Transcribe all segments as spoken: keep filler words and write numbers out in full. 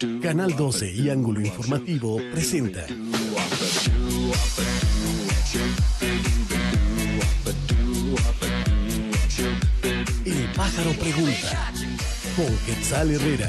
Canal doce y Ángulo Informativo presenta El Pájaro Pregunta con Quetzal Herrera.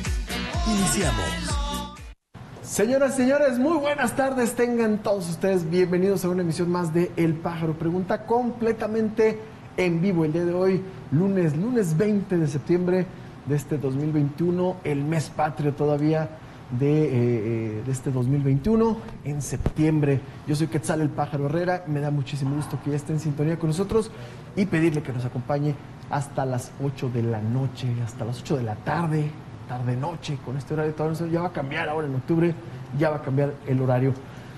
Iniciamos. Señoras y señores, muy buenas tardes. Tengan todos ustedes bienvenidos a una emisión más de El Pájaro Pregunta, completamente en vivo el día de hoy, lunes, lunes veinte de septiembre de este dos mil veintiuno, el mes patrio todavía de, eh, de este dos mil veintiuno, en septiembre. Yo soy Quetzal el Pájaro Herrera, me da muchísimo gusto que ya esté en sintonía con nosotros y pedirle que nos acompañe hasta las ocho de la noche, hasta las ocho de la tarde, tarde-noche, con este horario todavía ya va a cambiar ahora en octubre, ya va a cambiar el horario.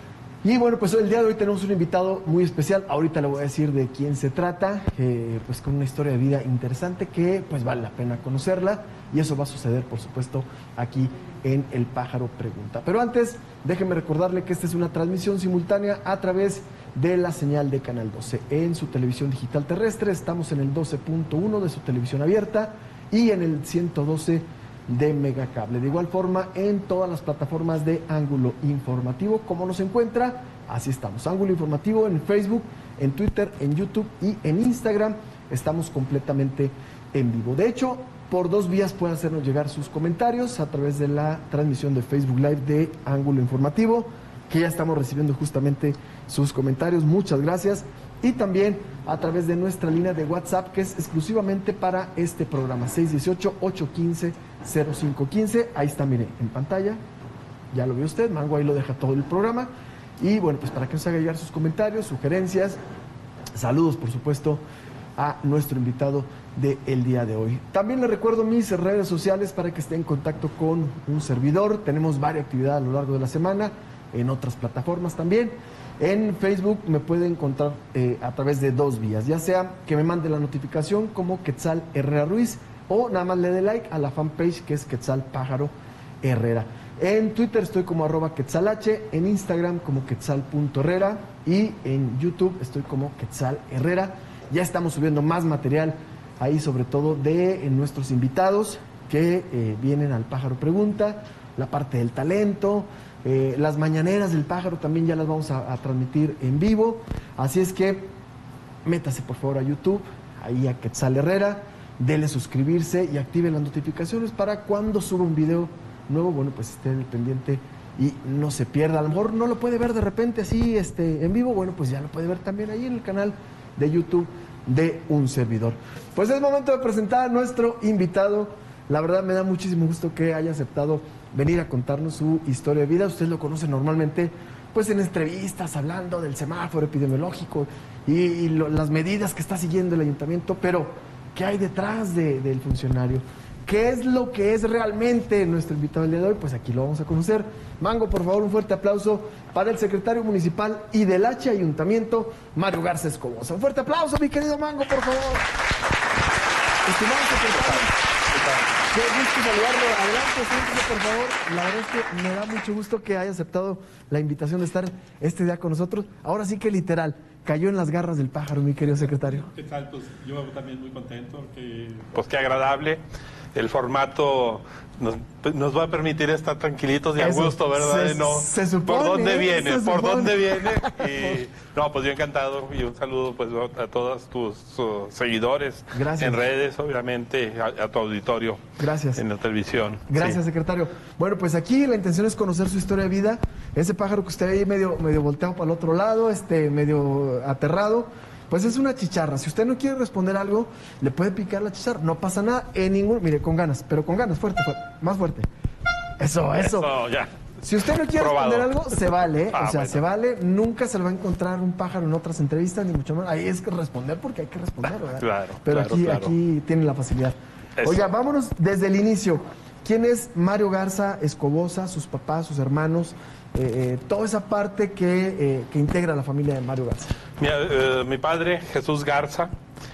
Y bueno, pues el día de hoy tenemos un invitado muy especial. Ahorita le voy a decir de quién se trata, eh, pues con una historia de vida interesante que pues vale la pena conocerla. Y eso va a suceder, por supuesto, aquí en El Pájaro Pregunta. Pero antes, déjeme recordarle que esta es una transmisión simultánea a través de la señal de Canal doce en su televisión digital terrestre. Estamos en el doce punto uno de su televisión abierta y en el ciento doce de Megacable. De igual forma, en todas las plataformas de Ángulo Informativo. ¿Cómo nos encuentra? Así estamos. Ángulo Informativo en Facebook, en Twitter, en YouTube y en Instagram. Estamos completamente en vivo. De hecho, por dos vías pueden hacernos llegar sus comentarios: a través de la transmisión de Facebook Live de Ángulo Informativo, que ya estamos recibiendo justamente sus comentarios. Muchas gracias. Y también a través de nuestra línea de WhatsApp, que es exclusivamente para este programa, seis uno ocho, ocho uno cinco, cero cinco uno cinco. Ahí está, mire, en pantalla. Ya lo vio usted, Mango ahí lo deja todo el programa. Y bueno, pues para que nos haga llegar sus comentarios, sugerencias, saludos, por supuesto, a nuestro invitado del día de hoy. También le recuerdo mis redes sociales para que esté en contacto con un servidor. Tenemos varias actividades a lo largo de la semana, en otras plataformas también. En Facebook me puede encontrar eh, a través de dos vías, ya sea que me mande la notificación como Quetzal Herrera Ruiz o nada más le dé like a la fanpage que es Quetzal Pájaro Herrera. En Twitter estoy como arroba quetzalh, en Instagram como quetzal.herrera y en YouTube estoy como Quetzal Herrera. Ya estamos subiendo más material ahí, sobre todo de eh, nuestros invitados que eh, vienen al Pájaro Pregunta, la parte del talento. Eh, las mañaneras del pájaro también ya las vamos a, a transmitir en vivo, así es que métase por favor a YouTube, ahí a Quetzal Herrera, dele suscribirse y active las notificaciones para cuando suba un video nuevo, bueno, pues esté pendiente y no se pierda. A lo mejor no lo puede ver de repente así este, en vivo, bueno, pues ya lo puede ver también ahí en el canal de YouTube de un servidor. Pues es momento de presentar a nuestro invitado. La verdad me da muchísimo gusto que haya aceptado venir a contarnos su historia de vida. Usted lo conoce normalmente pues en entrevistas, hablando del semáforo epidemiológico y, y lo, las medidas que está siguiendo el ayuntamiento, pero ¿qué hay detrás de, del funcionario? ¿Qué es lo que es realmente nuestro invitado el día de hoy? Pues aquí lo vamos a conocer. Mango, por favor, un fuerte aplauso para el secretario municipal y del H Ayuntamiento, Mario Garza Escobosa. Un fuerte aplauso, mi querido Mango, por favor. Estimado secretario, qué gusto saludarlo. Adelante, siéntese, por favor. La verdad es que me da mucho gusto que haya aceptado la invitación de estar este día con nosotros. Ahora sí que literal, cayó en las garras del pájaro, mi querido secretario. ¿Qué tal? Pues yo también muy contento. Que, pues qué agradable. El formato nos, nos va a permitir estar tranquilitos y a gusto, ¿verdad? Se, no, se supone, ¿por dónde viene? Se ¿Por supone. dónde viene? Y, no, pues yo encantado y un saludo pues a todos tus uh, seguidores. Gracias. En redes, obviamente, a, a tu auditorio. Gracias. En la televisión. Gracias, sí. Secretario. Bueno, pues aquí la intención es conocer su historia de vida. Ese pájaro que usted ve ahí medio, medio volteado para el otro lado, este, medio aterrado, pues es una chicharra. Si usted no quiere responder algo, le puede picar la chicharra. No pasa nada en ningún... Mire, con ganas, pero con ganas, fuerte, fuerte, más fuerte. Eso, eso. Eso, ya. Si usted no quiere Probado. responder algo, se vale, ¿eh? Ah, o sea, bueno. se vale. Nunca se le va a encontrar un pájaro en otras entrevistas, ni mucho menos. Ahí es que responder porque hay que responder, ¿verdad? Claro, Pero claro, aquí, claro. aquí tiene la facilidad. Eso. Oiga, vámonos desde el inicio. ¿Quién es Mario Garza Escobosa, sus papás, sus hermanos? Eh, eh, toda esa parte que, eh, que integra la familia de Mario Garza. Mi, eh, mi padre, Jesús Garza,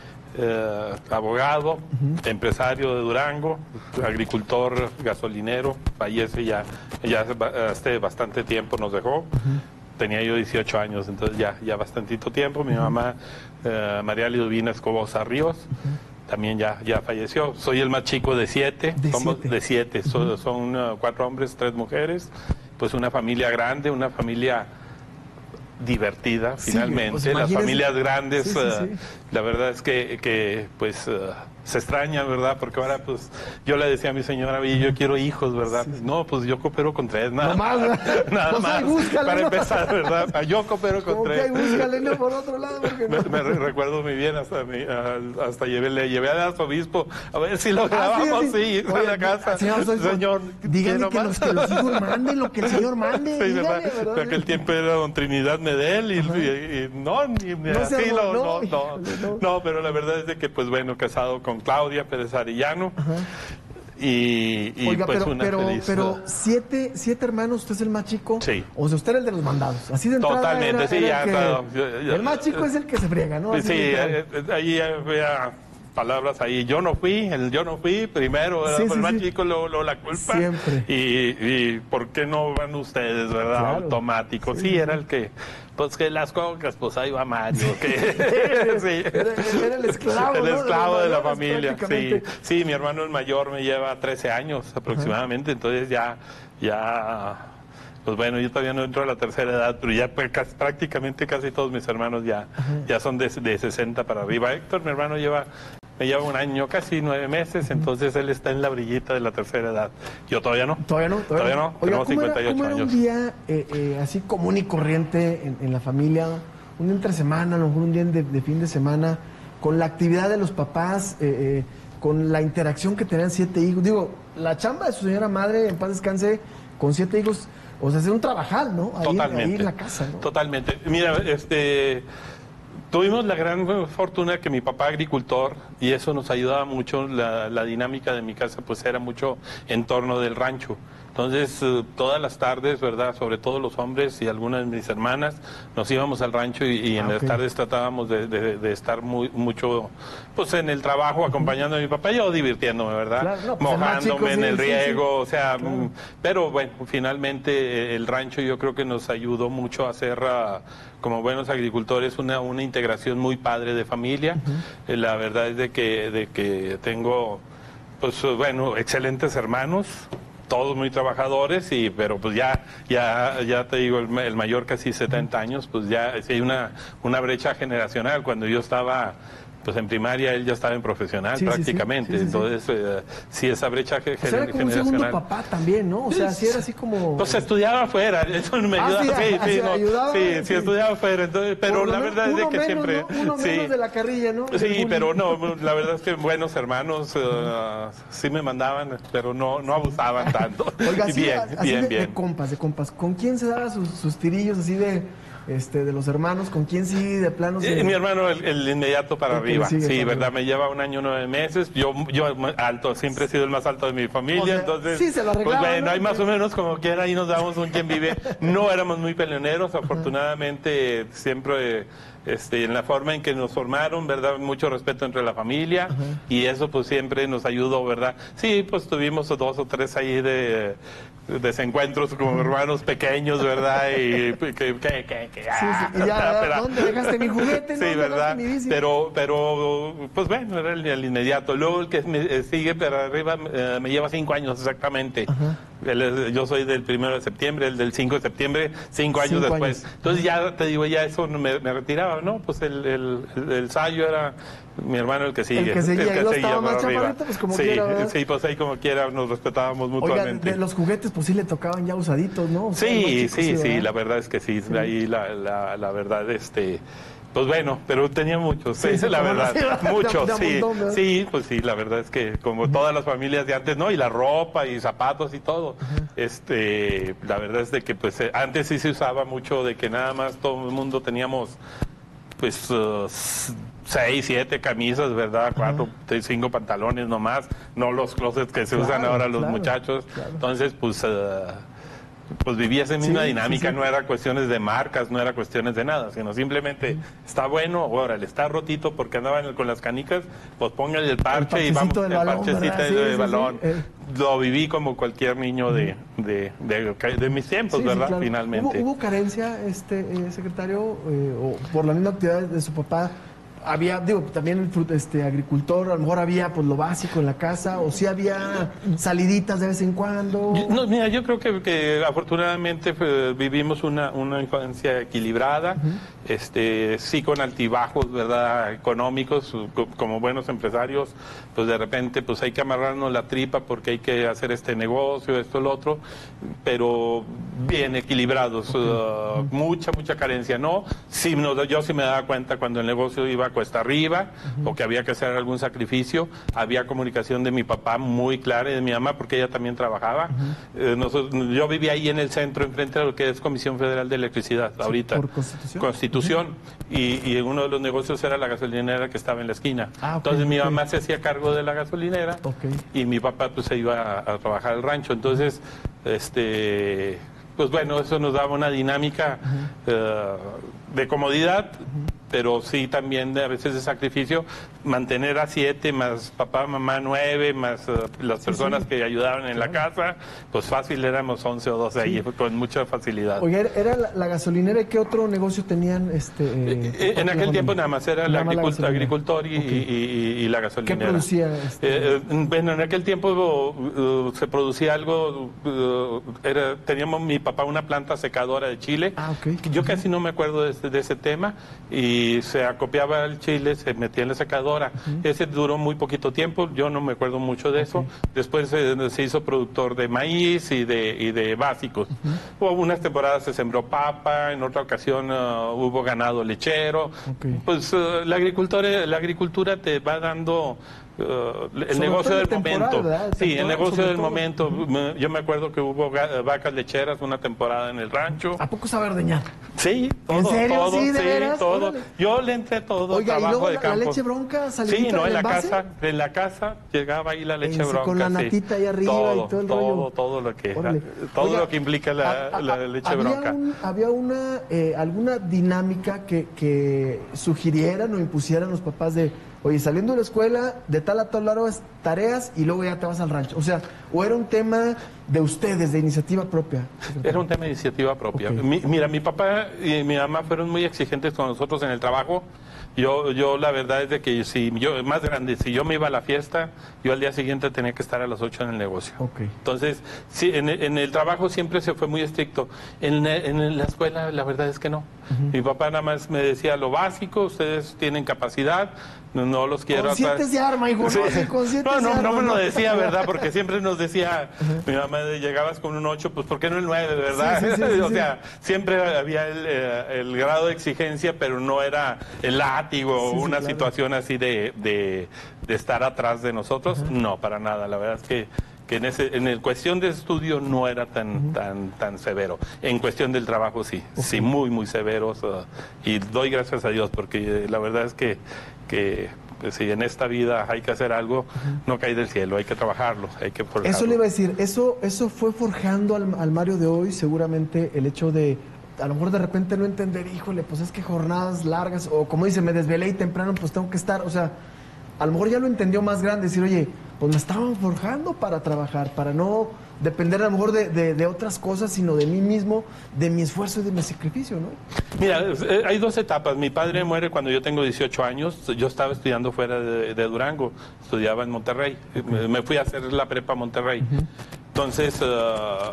eh, abogado, uh-huh. empresario de Durango, agricultor gasolinero, fallece ya, ya hace bastante tiempo nos dejó. Uh-huh. Tenía yo dieciocho años, entonces ya, ya bastantito tiempo. Mi uh-huh. mamá, eh, María Liduvina Escobosa Ríos, uh-huh. también ya, ya falleció. Soy el más chico de siete, de somos siete. de siete, uh-huh. son, son uh, cuatro hombres, tres mujeres, pues una familia grande, una familia divertida, sí, finalmente. pues, las imagínese. familias grandes, sí, sí, uh, sí. la verdad es que, que pues... Uh, se extraña, ¿verdad? Porque ahora, pues, yo le decía a mi señora, oye, yo quiero hijos, ¿verdad? Sí. No, pues yo coopero con tres, nada no más. Nada, nada pues más. Búscale, para ¿no? empezar, ¿verdad? Yo coopero con Como tres. Que búscale, no, por otro lado, porque no. me, me recuerdo muy bien, hasta, mi, hasta llevé, le llevé al arzobispo a ver si lo grabamos, ah, sí, sí. sí a la casa. Señor, soy, señor dígame que los, que los hijos manden lo que el Señor mande. Sí, dígale, ¿verdad? ¿verdad? Que aquel tiempo era don Trinidad Medel y, y, y no, ni, ni no así, no, no, no, no. No, pero la verdad es de que, pues bueno, casado con Claudia Pérez Arellano. Ajá. Y, y Oiga, pues pero, una pero, feliz... pero siete, siete hermanos, usted es el más chico. Sí. O sea, usted era el de los mandados. Así de entrada. Totalmente, era, sí, era ya, el, que, claro, ya, el más chico es el que se friega, ¿no? Así sí, eh, ahí había palabras ahí. Yo no fui, el yo no fui, primero, sí, el sí, más sí. chico, luego, luego la culpa. Siempre. Y, y ¿por qué no van ustedes, verdad? Claro. Automático. Sí, sí, era sí. el que... Pues que las cocas, pues ahí va Mario. Que, sí. era, era el esclavo, el ¿no? esclavo de, de la familia. Sí, sí, mi hermano el mayor me lleva trece años aproximadamente, ajá. Entonces ya, ya, pues bueno, yo todavía no entro a la tercera edad, pero ya pues, casi, prácticamente casi todos mis hermanos ya, ya son de, de sesenta para arriba. Héctor, mi hermano, lleva... Me lleva un año, casi nueve meses, entonces él está en la brillita de la tercera edad. Yo todavía no. Todavía no, todavía, todavía no. Oiga, Tenemos ¿cómo cincuenta y ocho era, ¿cómo años. Era un día eh, eh, así común y corriente en, en la familia, un día entre semana, a lo mejor un día de, de fin de semana, con la actividad de los papás, eh, eh, con la interacción que tenían siete hijos? Digo, la chamba de su señora madre, en paz descanse, con siete hijos, o sea, hacer un trabajal, ¿no? Ahí, Totalmente. ahí en la casa, ¿no? Totalmente. Mira, este... Tuvimos la gran fortuna que mi papá agricultor, y eso nos ayudaba mucho, la, la dinámica de mi casa pues era mucho en torno del rancho. Entonces, uh, todas las tardes, ¿verdad? Sobre todo los hombres y algunas de mis hermanas, nos íbamos al rancho y, y en ah, okay. las tardes tratábamos de, de, de estar muy, mucho pues en el trabajo acompañando a mi papá, yo divirtiéndome, ¿verdad? Claro, no, pues mojándome chico, en sí, el riego, sí, sí. o sea, claro. mm, pero bueno, finalmente eh, el rancho yo creo que nos ayudó mucho a hacer, uh, como buenos agricultores, una, una integración muy padre de familia. Uh-huh. eh, la verdad es de que, de que tengo, pues bueno, excelentes hermanos, todos muy trabajadores, y pero pues ya ya ya te digo, el, el mayor casi setenta años, pues ya sí hay una una brecha generacional. Cuando yo estaba pues en primaria, él ya estaba en profesional sí, prácticamente, sí, sí. Sí, sí, entonces sí, eh, sí esa brecha ge- o sea, era como generacional. Un segundo papá también, ¿no? O sea, sí era así como... Pues estudiaba afuera, eso me ah, ayudaba, sí, sí, sí, no, ayudaba, sí, sí, sí, estudiaba afuera, entonces, pero la verdad es de que menos, siempre... ¿no? Uno sí, menos de la carrilla, ¿no? Sí, pero no, la verdad es que buenos hermanos uh, sí me mandaban, pero no no abusaban tanto. Oiga, así, bien, así bien, de, bien. de compas, de compas, ¿con quién se daba sus, sus tirillos así de... Este, de los hermanos, ¿con quién sí de plano? Sí, se... mi hermano, el, el inmediato para el arriba. Sí, para verdad, arriba. Me lleva un año nueve meses. Yo, yo alto, siempre he sido el más alto de mi familia. O sea, entonces, sí, se lo arreglaba, pues bueno, ¿no? hay más o menos como quiera, ahí nos damos un quien vive. No éramos muy peleoneros, afortunadamente, siempre este, en la forma en que nos formaron, ¿verdad? Mucho respeto entre la familia, uh-huh. y eso pues siempre nos ayudó, ¿verdad? Sí, pues tuvimos dos o tres ahí de... desencuentros como hermanos pequeños, ¿verdad? Y que, que, que, que sí, sí. Y ya, pero, ¿dónde dejaste mi juguete? Sí, ¿verdad? Pero, pero, pues bueno, era el, el inmediato. Luego el que me sigue para arriba eh, me lleva cinco años exactamente. Uh-huh. El, yo soy del primero de septiembre, el del cinco de septiembre, cinco años cinco después. Años. Entonces ya te digo, ya eso me, me retiraba, ¿no? Pues el, el, el, el ensayo era mi hermano el que sigue. El que seguía, el que él seguía estaba más arriba. chaparrito, pues como sí, quiera, ¿verdad? Sí, pues ahí como quiera nos respetábamos mutuamente. Oigan, de los juguetes pues sí le tocaban ya usaditos, ¿no? O sea, sí, chicos, sí, sí, sí, la verdad es que sí, sí. Ahí la, la, la verdad, este... Pues bueno, pero tenía muchos, sí, sí, la verdad, no, muchos, sí, montón, sí, pues sí, la verdad es que como uh-huh. todas las familias de antes, ¿no? Y la ropa y zapatos y todo, uh-huh. este, la verdad es de que pues antes sí se usaba mucho de que nada más todo el mundo teníamos, pues, uh, seis, siete camisas, ¿verdad? Cuatro, uh-huh. cinco pantalones nomás, no los closets que se claro, usan ahora los claro, muchachos, claro. Entonces, pues... Uh, pues vivía esa misma sí, dinámica, sí, sí. No era cuestiones de marcas, no era cuestiones de nada, sino simplemente sí. Está bueno, órale, está rotito porque andaban con las canicas, pues póngale el parche el y vamos, el balón, parchecito sí, de sí, balón. Sí, sí. Lo viví como cualquier niño de, de, de, de, de mis tiempos, sí, ¿verdad? Sí, claro. Finalmente. ¿Hubo, ¿Hubo carencia, este eh, secretario, eh, o por la misma actividad de su papá? había, digo, también el frut- este, agricultor, a lo mejor había pues lo básico en la casa, o si había saliditas de vez en cuando. Yo- No, mira, yo creo que, que afortunadamente pues, vivimos una, una infancia equilibrada, este, sí con altibajos, ¿verdad? Económicos, co- como buenos empresarios, pues de repente pues hay que amarrarnos la tripa porque hay que hacer este negocio, esto, lo otro, pero bien equilibrados, uh, mucha, mucha carencia, ¿no? Sí, no, yo sí me daba cuenta cuando el negocio iba cuesta arriba o que había que hacer algún sacrificio, había comunicación de mi papá muy clara y de mi mamá porque ella también trabajaba. Eh, nosotros- yo vivía ahí en el centro, enfrente de lo que es Comisión Federal de Electricidad, ahorita. ¿Por Constitución? Constitución. y, y uno de los negocios era la gasolinera que estaba en la esquina. Ah, ok, Entonces mi ok. mamá se hacía cargo de la gasolinera Ok. y mi papá pues se iba a, a trabajar al rancho. Entonces, este, pues bueno, eso nos daba una dinámica eh, de comodidad, pero sí también de, a veces de sacrificio, mantener a siete, más papá, mamá, nueve, más eh, las personas que ayudaban en la casa, pues fácil éramos once o doce ahí, con mucha facilidad. Oye, ¿era la, la gasolinera y qué otro negocio tenían? Este, Eh, eh, en aquel tiempo nada más era el Nada más la agricult- gasolinera. agricultor y, Ok. y- y- y la ¿Qué gasolinera. producía? Este? Eh, eh, bueno, en aquel tiempo uh, se producía algo, uh, era, teníamos mi papá una planta secadora de chile. Ah, ok. Yo casi no me acuerdo de, ese- de ese tema y se acopiaba el chile, se metía en la secadora. Ese duró muy poquito tiempo, yo no me acuerdo mucho de eso. Después eh, se hizo productor de maíz y de, y de básicos. Hubo unas temporadas se sembró papa, en otra ocasión uh, hubo ganado lechero. Ok. Pues uh, la agricultura, la agricultura te va dando uh, el Sobre negocio todo del de temporada, momento. ¿verdad? Sí, el Temporada, negocio sobre del todo. momento. Me- Yo me acuerdo que hubo ga- vacas lecheras una temporada en el rancho. ¿A poco sabe ordeñar? Sí, todo, serio? todo, ¿Sí, de sí, veras? todo. Órale. Yo le entré todo, Oiga, ¿y trabajo luego de la, campo. la leche bronca salidita Sí, no, en del la envase? casa, en la casa llegaba ahí la leche Ese, bronca. con la sí. natita ahí arriba todo, y todo el todo, rollo. todo lo que, Órale. todo Oiga, lo que implica la, a- a- la leche había bronca. un- había una, eh, alguna dinámica que, que sugirieran o impusieran los papás de, oye, saliendo de la escuela, de tal a tal hora es tareas y luego ya te vas al rancho. O sea, o era un tema de ustedes, de iniciativa propia. Era un tema de iniciativa propia. Ok. Mi- mira, mi papá y mi mamá fueron muy exigentes con nosotros en el trabajo. Yo, yo la verdad es de que si yo, más grande, si yo me iba a la fiesta, yo al día siguiente tenía que estar a las ocho en el negocio. Ok. Entonces, sí, en, el- en el trabajo siempre se fue muy estricto. En, en la escuela, la verdad es que no. Mi papá nada más me decía lo básico, ustedes tienen capacidad, no, no los quiero... Con siete atrás". se arma, hijo, Sí. no, sí, con siete No, se no, arma, no me lo ¿no? decía, ¿verdad? Porque siempre nos decía, mi mamá, de, llegabas con un ocho, pues ¿por qué no el nueve, verdad? Sí, sí, sí, sí, o sí. sea, siempre había el, eh, el grado de exigencia, pero no era el látigo o Sí, sí, una claro. situación así de, de, de estar atrás de nosotros. No, para nada. La verdad es que, que en ese en el cuestión de estudio no era tan tan tan severo. En cuestión del trabajo sí, sí, muy, muy severos. uh, y doy gracias a Dios porque eh, la verdad es que, que pues, si en esta vida hay que hacer algo, no cae del cielo, hay que trabajarlo, hay que forjarlo. Eso le iba a decir, eso, eso fue forjando al, al Mario de hoy, seguramente el hecho de, a lo mejor de repente no entender, híjole, pues es que jornadas largas, o como dice, me desvelé y temprano, pues tengo que estar, o sea, a lo mejor ya lo entendió más grande, decir, oye, pues me estaban forjando para trabajar, para no depender a lo mejor de, de, de otras cosas, sino de mí mismo, de mi esfuerzo y de mi sacrificio, ¿no? Mira, eh, hay dos etapas. Mi padre muere cuando yo tengo dieciocho años. Yo estaba estudiando fuera de, de Durango, estudiaba en Monterrey. Me, me fui a hacer la prepa a Monterrey. Entonces, uh,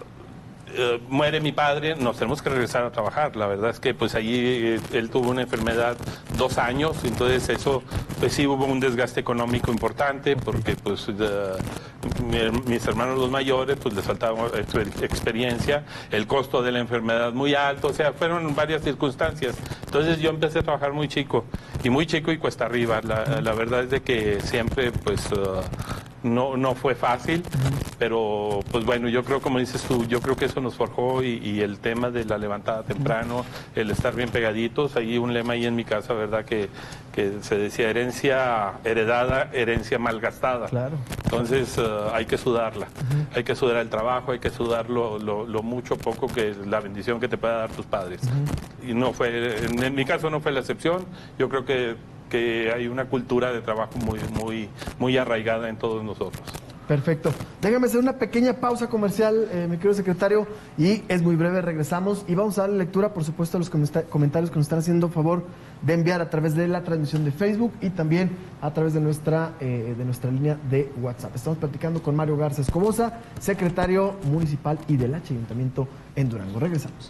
uh, muere mi padre, nos tenemos que regresar a trabajar. La verdad es que pues allí eh, él tuvo una enfermedad dos años, entonces eso, pues sí hubo un desgaste económico importante porque pues de- mi- mis hermanos los mayores pues les faltaba exper- experiencia, el costo de la enfermedad muy alto, o sea, fueron varias circunstancias. Entonces yo empecé a trabajar muy chico, y muy chico y cuesta arriba. La, la verdad es de que siempre pues uh, no, no fue fácil, pero pues bueno, yo creo, como dices tú, yo creo que eso nos forjó y, y el tema de la levantada temprano, el estar bien pegaditos, hay un lema ahí en mi casa, ¿verdad? Que, que se decía herencia heredada, herencia malgastada. Claro. Entonces uh, hay que sudarla, hay que sudar el trabajo, hay que sudar lo, lo, lo mucho poco que la bendición que te pueda dar tus padres. Y no fue, en, en mi caso no fue la excepción, yo creo que, que hay una cultura de trabajo muy, muy, muy arraigada en todos nosotros. Perfecto. Déjame hacer una pequeña pausa comercial, eh, mi querido secretario, y es muy breve, regresamos y vamos a darle lectura, por supuesto, a los comentarios que nos están haciendo favor de enviar a través de la transmisión de Facebook y también a través de nuestra, eh, de nuestra línea de WhatsApp. Estamos platicando con Mario Garza Escobosa, secretario municipal y del Ayuntamiento en Durango. Regresamos.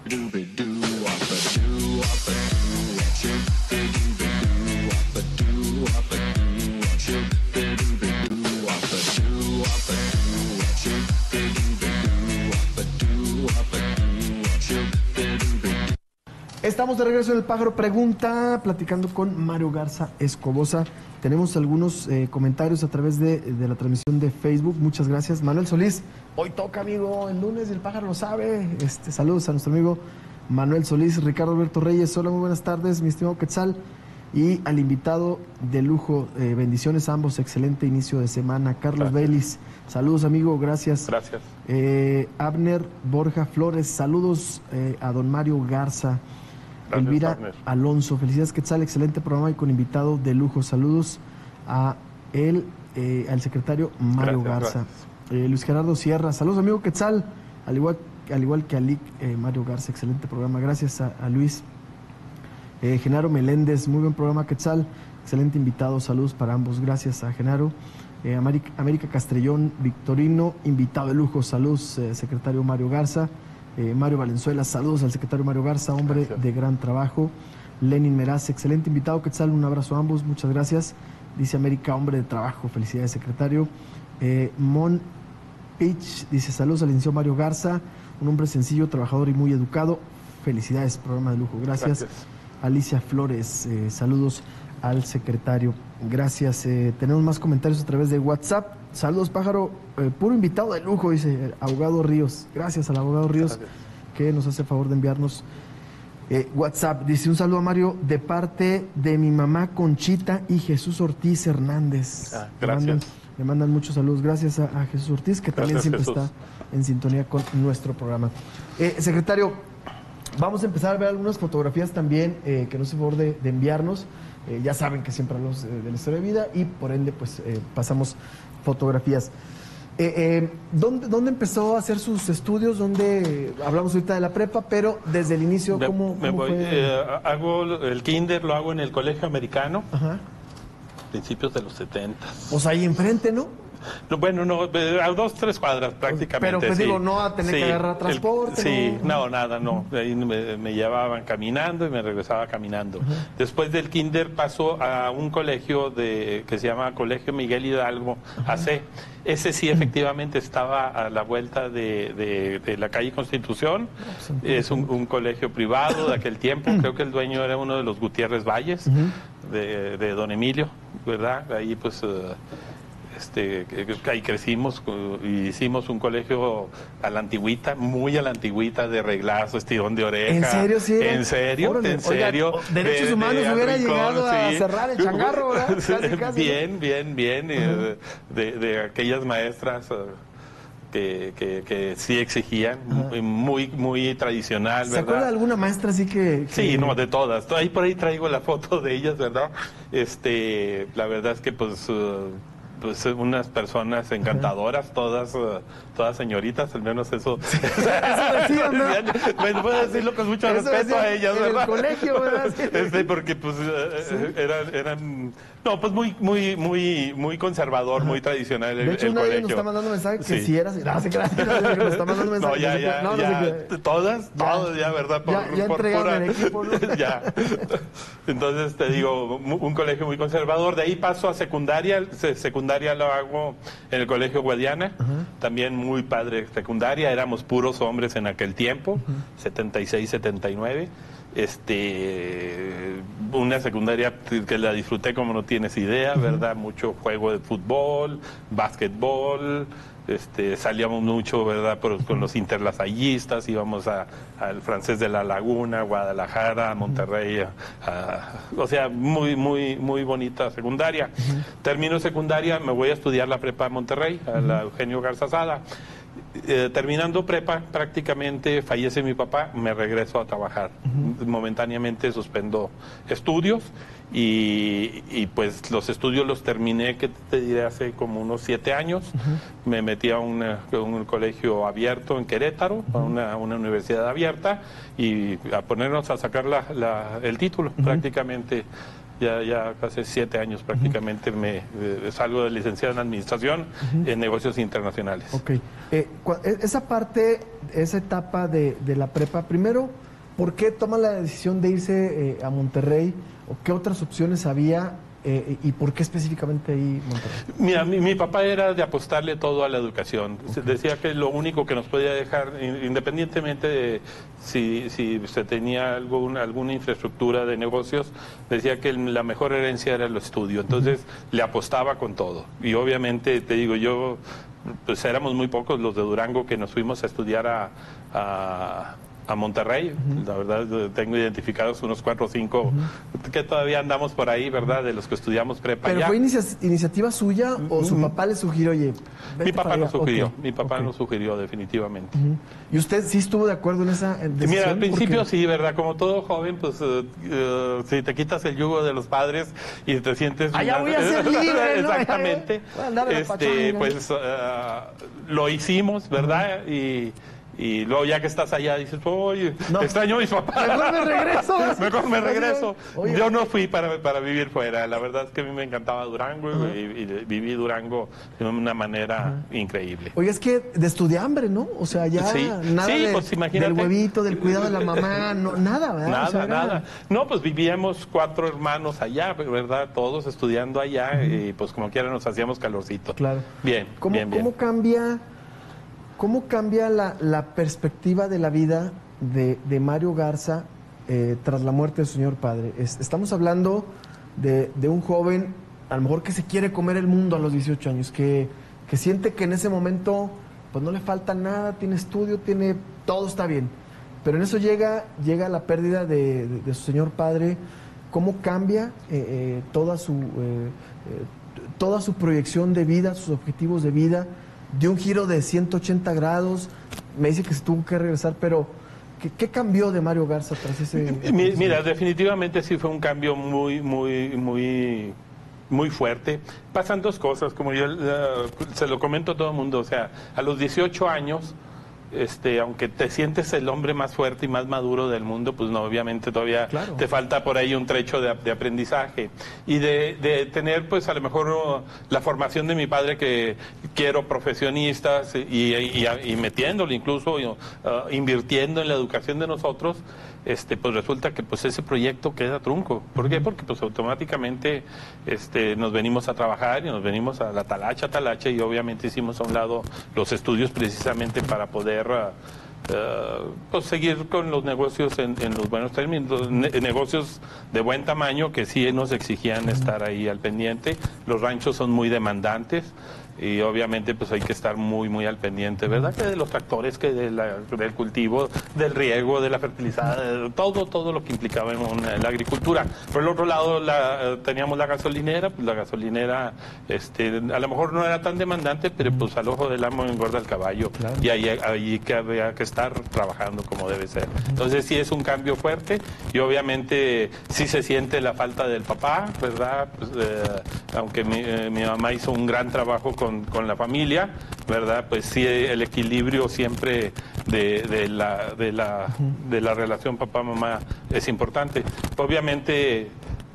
Estamos de regreso en El Pájaro Pregunta, platicando con Mario Garza Escobosa. Tenemos algunos eh, comentarios a través de, de la transmisión de Facebook. Muchas gracias. Manuel Solís, hoy toca, amigo, el lunes y el pájaro lo sabe. Este, saludos a nuestro amigo Manuel Solís. Ricardo Alberto Reyes, hola, muy buenas tardes, mi estimado Quetzal. Y al invitado de lujo, eh, bendiciones a ambos, excelente inicio de semana. Carlos Vélez, saludos, amigo, gracias. Gracias. Eh, Abner Borja Flores, saludos eh, a don Mario Garza. Gracias, Elvira Abner. Alonso, felicidades Quetzal, excelente programa y con invitado de lujo. Saludos a él, eh, al secretario Mario Gracias, Garza. Eh, Luis Gerardo Sierra, saludos, amigo Quetzal, al igual, al igual que a Lic, eh, Mario Garza, excelente programa, gracias a, a Luis. Eh, Genaro Meléndez, muy buen programa Quetzal, excelente invitado, saludos para ambos, gracias a Genaro. Eh, América, América Castrellón, Victorino, invitado de lujo, saludos, eh, secretario Mario Garza. Eh, Mario Valenzuela, saludos al secretario Mario Garza, hombre gracias. de gran trabajo. Lenin Meraz, excelente invitado Quetzal, un abrazo a ambos, muchas gracias. Dice América, hombre de trabajo, felicidades secretario. Eh, Mon Pitch dice saludos al licenciado Mario Garza, un hombre sencillo, trabajador y muy educado. Felicidades, programa de lujo, gracias. Gracias. Alicia Flores, eh, saludos al secretario, gracias. Eh, tenemos más comentarios a través de WhatsApp. Saludos, pájaro, eh, puro invitado de lujo, dice el abogado Ríos. Gracias al abogado Ríos, gracias, que nos hace favor de enviarnos eh, WhatsApp. Dice un saludo a Mario de parte de mi mamá Conchita y Jesús Ortiz Hernández. Ah, gracias. Le mandan, le mandan muchos saludos. Gracias a, a Jesús Ortiz, que también Gracias, siempre Jesús. está en sintonía con nuestro programa. Eh, secretario, vamos a empezar a ver algunas fotografías también eh, que nos hace favor de, de enviarnos. Eh, ya saben que siempre hablamos eh, de la historia de vida y por ende pues eh, pasamos fotografías. Eh, eh, ¿dónde, ¿Dónde empezó a hacer sus estudios? ¿Dónde hablamos ahorita de la prepa? Pero desde el inicio, Me, ¿cómo, me cómo voy, fue? eh, hago el kinder, lo hago en el colegio americano, Ajá. principios de los setenta. Pues ahí enfrente, ¿no? No, bueno, no, eh, a dos, tres cuadras prácticamente. Pero pues sí. digo, no a tener que agarrar transporte, El- sí, ¿no? no, nada, no. Ahí me, me llevaban caminando y me regresaba caminando. Después del kinder paso a un colegio de que se llama Colegio Miguel Hidalgo, A C. Ese sí efectivamente estaba a la vuelta de, de- de la calle Constitución. Es un, un colegio privado de aquel tiempo. Creo que el dueño era uno de los Gutiérrez Valles, de, de don Emilio, ¿verdad? Ahí pues... eh, Este, que- ahí crecimos co- y hicimos un colegio a la antigüita, muy a la antigüita, de reglazo, estirón de oreja. ¿En serio, sí era? ¿En serio? Órale. ¿En Oiga, serio? o- Derechos Humanos al hubiera rincón, llegado a sí. cerrar el changarro, ¿verdad? Casi, casi, Bien, bien, bien. eh, de, de aquellas maestras... eh, Que, que, que sí exigían, muy, muy, muy tradicional, ¿Se acuerda de ¿verdad? alguna maestra así que...? que- Sí, no, de todas. Ahí por ahí traigo la foto de ellas, ¿verdad? Este, la verdad es que pues, uh, pues unas personas encantadoras, todas, uh, todas señoritas, al menos eso. decían, ¿no? Bueno, puedo decirlo con mucho Eso respeto decían a ellas, en el ¿verdad? colegio, ¿verdad? Sí. Este, porque pues uh, eran, eran, no, pues muy, muy, muy, muy conservador, muy tradicional el, De hecho, el una de ellas colegio. nos está mandando mensaje que Sí. si era... No, se crea, no, no, nos está mandando mensaje. No, ya, no sé ya, qué- no, no ya, sé qué- todas, todas ya, ¿verdad? Ya- ya entregaron el equipo, ¿no? ya. Entonces, te digo, mu- un colegio muy conservador. De ahí paso a secundaria. Se- Secundaria lo hago en el colegio Guadiana. También muy padre secundaria. Éramos puros hombres en aquel tiempo, setenta y seis, setenta y nueve. Este, una secundaria que la disfruté como no tienes idea, ¿verdad? Mucho juego de fútbol, básquetbol, este, salíamos mucho, ¿verdad? Por- con los interlasallistas, íbamos a- al Francés de la Laguna, Guadalajara, Monterrey, a- a- o sea, muy, muy, muy bonita secundaria. Termino secundaria, me voy a estudiar la prepa de Monterrey, a la Eugenio Garza Sada. Eh, terminando prepa, prácticamente fallece mi papá, me regreso a trabajar. Uh-huh. Momentáneamente suspendo estudios y, y pues los estudios los terminé, que te diré, hace como unos siete años. Uh-huh. Me metí a una, un colegio abierto en Querétaro, uh-huh. a una, una universidad abierta, y a ponernos a sacar la, la, el título. Uh-huh. Prácticamente Ya, ya hace siete años prácticamente uh-huh. me eh, salgo de licenciado en Administración uh-huh. en Negocios Internacionales. Ok. Eh, esa parte, esa etapa de, de la prepa, primero, ¿por qué toma la decisión de irse eh, a Monterrey? ¿O qué otras opciones había? Eh, ¿Y por qué específicamente ahí Monterrey? Mira, mi, mi papá era de apostarle todo a la educación. Okay. Decía que lo único que nos podía dejar, independientemente de si, si se tenía alguna, alguna infraestructura de negocios, decía que la mejor herencia era el estudio. Entonces uh-huh. le apostaba con todo. Y obviamente, te digo, yo, pues éramos muy pocos los de Durango que nos fuimos a estudiar a... a a Monterrey. Uh-huh. La verdad, tengo identificados unos cuatro o cinco uh-huh. que todavía andamos por ahí, ¿verdad? De los que estudiamos prepa. ¿Pero ya. fue inicia- iniciativa suya o su uh-huh. papá le sugirió, oye, mi papá lo sugirió, okay. mi papá okay. lo sugirió definitivamente. Uh-huh. ¿Y usted sí estuvo de acuerdo en esa decisión? Mira, al principio sí, ¿verdad? Como todo joven, pues uh, uh, si te quitas el yugo de los padres y te sientes... ¡Ah, ya voy a ser libre! Exactamente. ¿No? Este, pues uh, lo hicimos, ¿verdad? Uh-huh. Y... Y luego ya que estás allá dices, oye, no, extraño a mis papás. Mejor me regreso. Mejor me regreso. Oye, yo no fui para, para vivir fuera. La verdad es que a mí me encantaba Durango uh-huh. y, y viví Durango de una manera uh-huh. increíble. Oye, es que de estudiambre, ¿no? O sea, ya sí. nada sí, de, pues, del huevito, del cuidado de la mamá, no, nada, ¿verdad? Nada, o sea, nada. Era... No, pues vivíamos cuatro hermanos allá, ¿verdad? Todos estudiando allá uh-huh. y pues como quiera nos hacíamos calorcito. Claro. Bien, ¿Cómo, bien, bien. ¿Cómo cambia... ¿Cómo cambia la, la perspectiva de la vida de, de Mario Garza eh, tras la muerte de su señor padre? Es, estamos hablando de, de un joven, a lo mejor que se quiere comer el mundo a los dieciocho años, que, que siente que en ese momento pues no le falta nada, tiene estudio, tiene todo está bien. Pero en eso llega, llega la pérdida de, de, de su señor padre. ¿Cómo cambia eh, eh, toda, su, eh, eh, toda su proyección de vida, sus objetivos de vida? De un giro de ciento ochenta grados, me dice que se tuvo que regresar, pero ¿qué, qué cambió de Mario Garza tras ese...? Mira, definitivamente sí fue un cambio muy, muy, muy, muy fuerte. Pasan dos cosas, como yo uh, se lo comento a todo el mundo, o sea, a los dieciocho años... Este, aunque te sientes el hombre más fuerte y más maduro del mundo, pues no, obviamente todavía claro. te falta por ahí un trecho de, de aprendizaje y de, de tener pues a lo mejor uh, la formación de mi padre, que quiero profesionistas y, y, y, y metiéndolo incluso uh, invirtiendo en la educación de nosotros. Este, pues resulta que pues ese proyecto queda trunco. ¿Por qué? Porque pues automáticamente este, nos venimos a trabajar y nos venimos a la talacha, talacha y obviamente hicimos a un lado los estudios precisamente para poder uh, uh, pues seguir con los negocios en, en los buenos términos, ne negocios de buen tamaño que sí nos exigían estar ahí al pendiente. Los ranchos son muy demandantes. Y obviamente pues hay que estar muy muy al pendiente, ¿verdad? Que de los tractores, que de la, del cultivo, del riego, de la fertilizada, de todo todo lo que implicaba en, una, en la agricultura. Por el otro lado la, teníamos la gasolinera, pues la gasolinera este, a lo mejor no era tan demandante, pero pues al ojo del amo engorda el caballo. Claro. Y ahí, ahí que había que estar trabajando como debe ser. Entonces sí es un cambio fuerte y obviamente sí se siente la falta del papá, ¿verdad? Pues, eh, aunque mi, eh, mi mamá hizo un gran trabajo con, con la familia, ¿verdad? Pues sí, el equilibrio siempre de, de, la, de, la, de la relación papá-mamá es importante. Obviamente,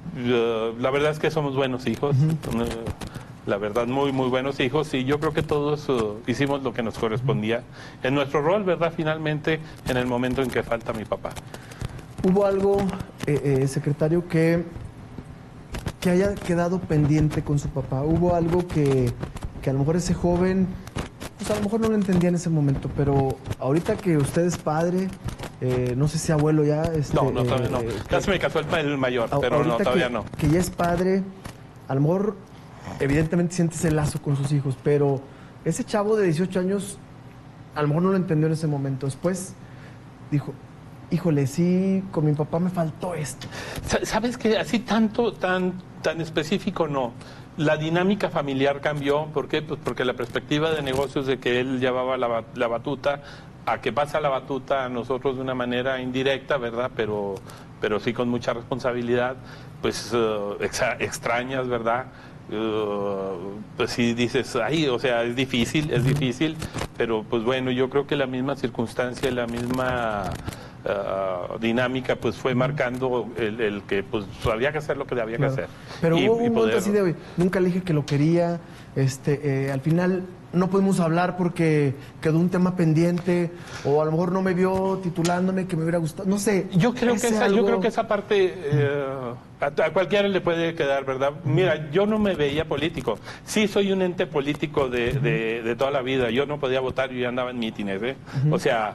uh, la verdad es que somos buenos hijos, uh-huh. uh, la verdad, muy, muy buenos hijos, y yo creo que todos uh, hicimos lo que nos correspondía en nuestro rol, ¿verdad? Finalmente, en el momento en que falta mi papá. ¿Hubo algo, eh, eh, secretario, que, que haya quedado pendiente con su papá? ¿Hubo algo que... que a lo mejor ese joven, pues a lo mejor no lo entendía en ese momento, pero ahorita que usted es padre, eh, no sé si abuelo ya... Este, no, no, todavía no. Eh, ya se me casó el, el mayor, pero no, todavía que, no. Que ya es padre, a lo mejor evidentemente siente ese lazo con sus hijos, pero ese chavo de dieciocho años a lo mejor no lo entendió en ese momento. Después dijo, híjole, sí, con mi papá me faltó esto. ¿Sabes qué? Así tanto, tan, tan específico no. la dinámica familiar cambió. ¿Por qué? Pues porque la perspectiva de negocios de que él llevaba la, la batuta, a que pasa la batuta a nosotros de una manera indirecta, ¿verdad? Pero, pero sí con mucha responsabilidad, pues uh, extra, extrañas, ¿verdad? Uh, pues sí dices, ay, o sea, es difícil, es difícil, pero pues bueno, yo creo que la misma circunstancia, la misma uh, dinámica, pues fue marcando el, el que pues había que hacer lo que había claro. que hacer. Pero y, hubo y un poder... momento así de hoy, nunca le dije que lo quería, este, eh, al final no pudimos hablar porque quedó un tema pendiente, o a lo mejor no me vio titulándome, que me hubiera gustado, no sé. Yo creo que esa, algo... yo creo que esa parte eh, a, a cualquiera le puede quedar, ¿verdad? Mira, yo no me veía político. Sí soy un ente político de, uh-huh. de, de toda la vida. Yo no podía votar, yo ya andaba en mítines, ¿eh? Uh-huh. O sea,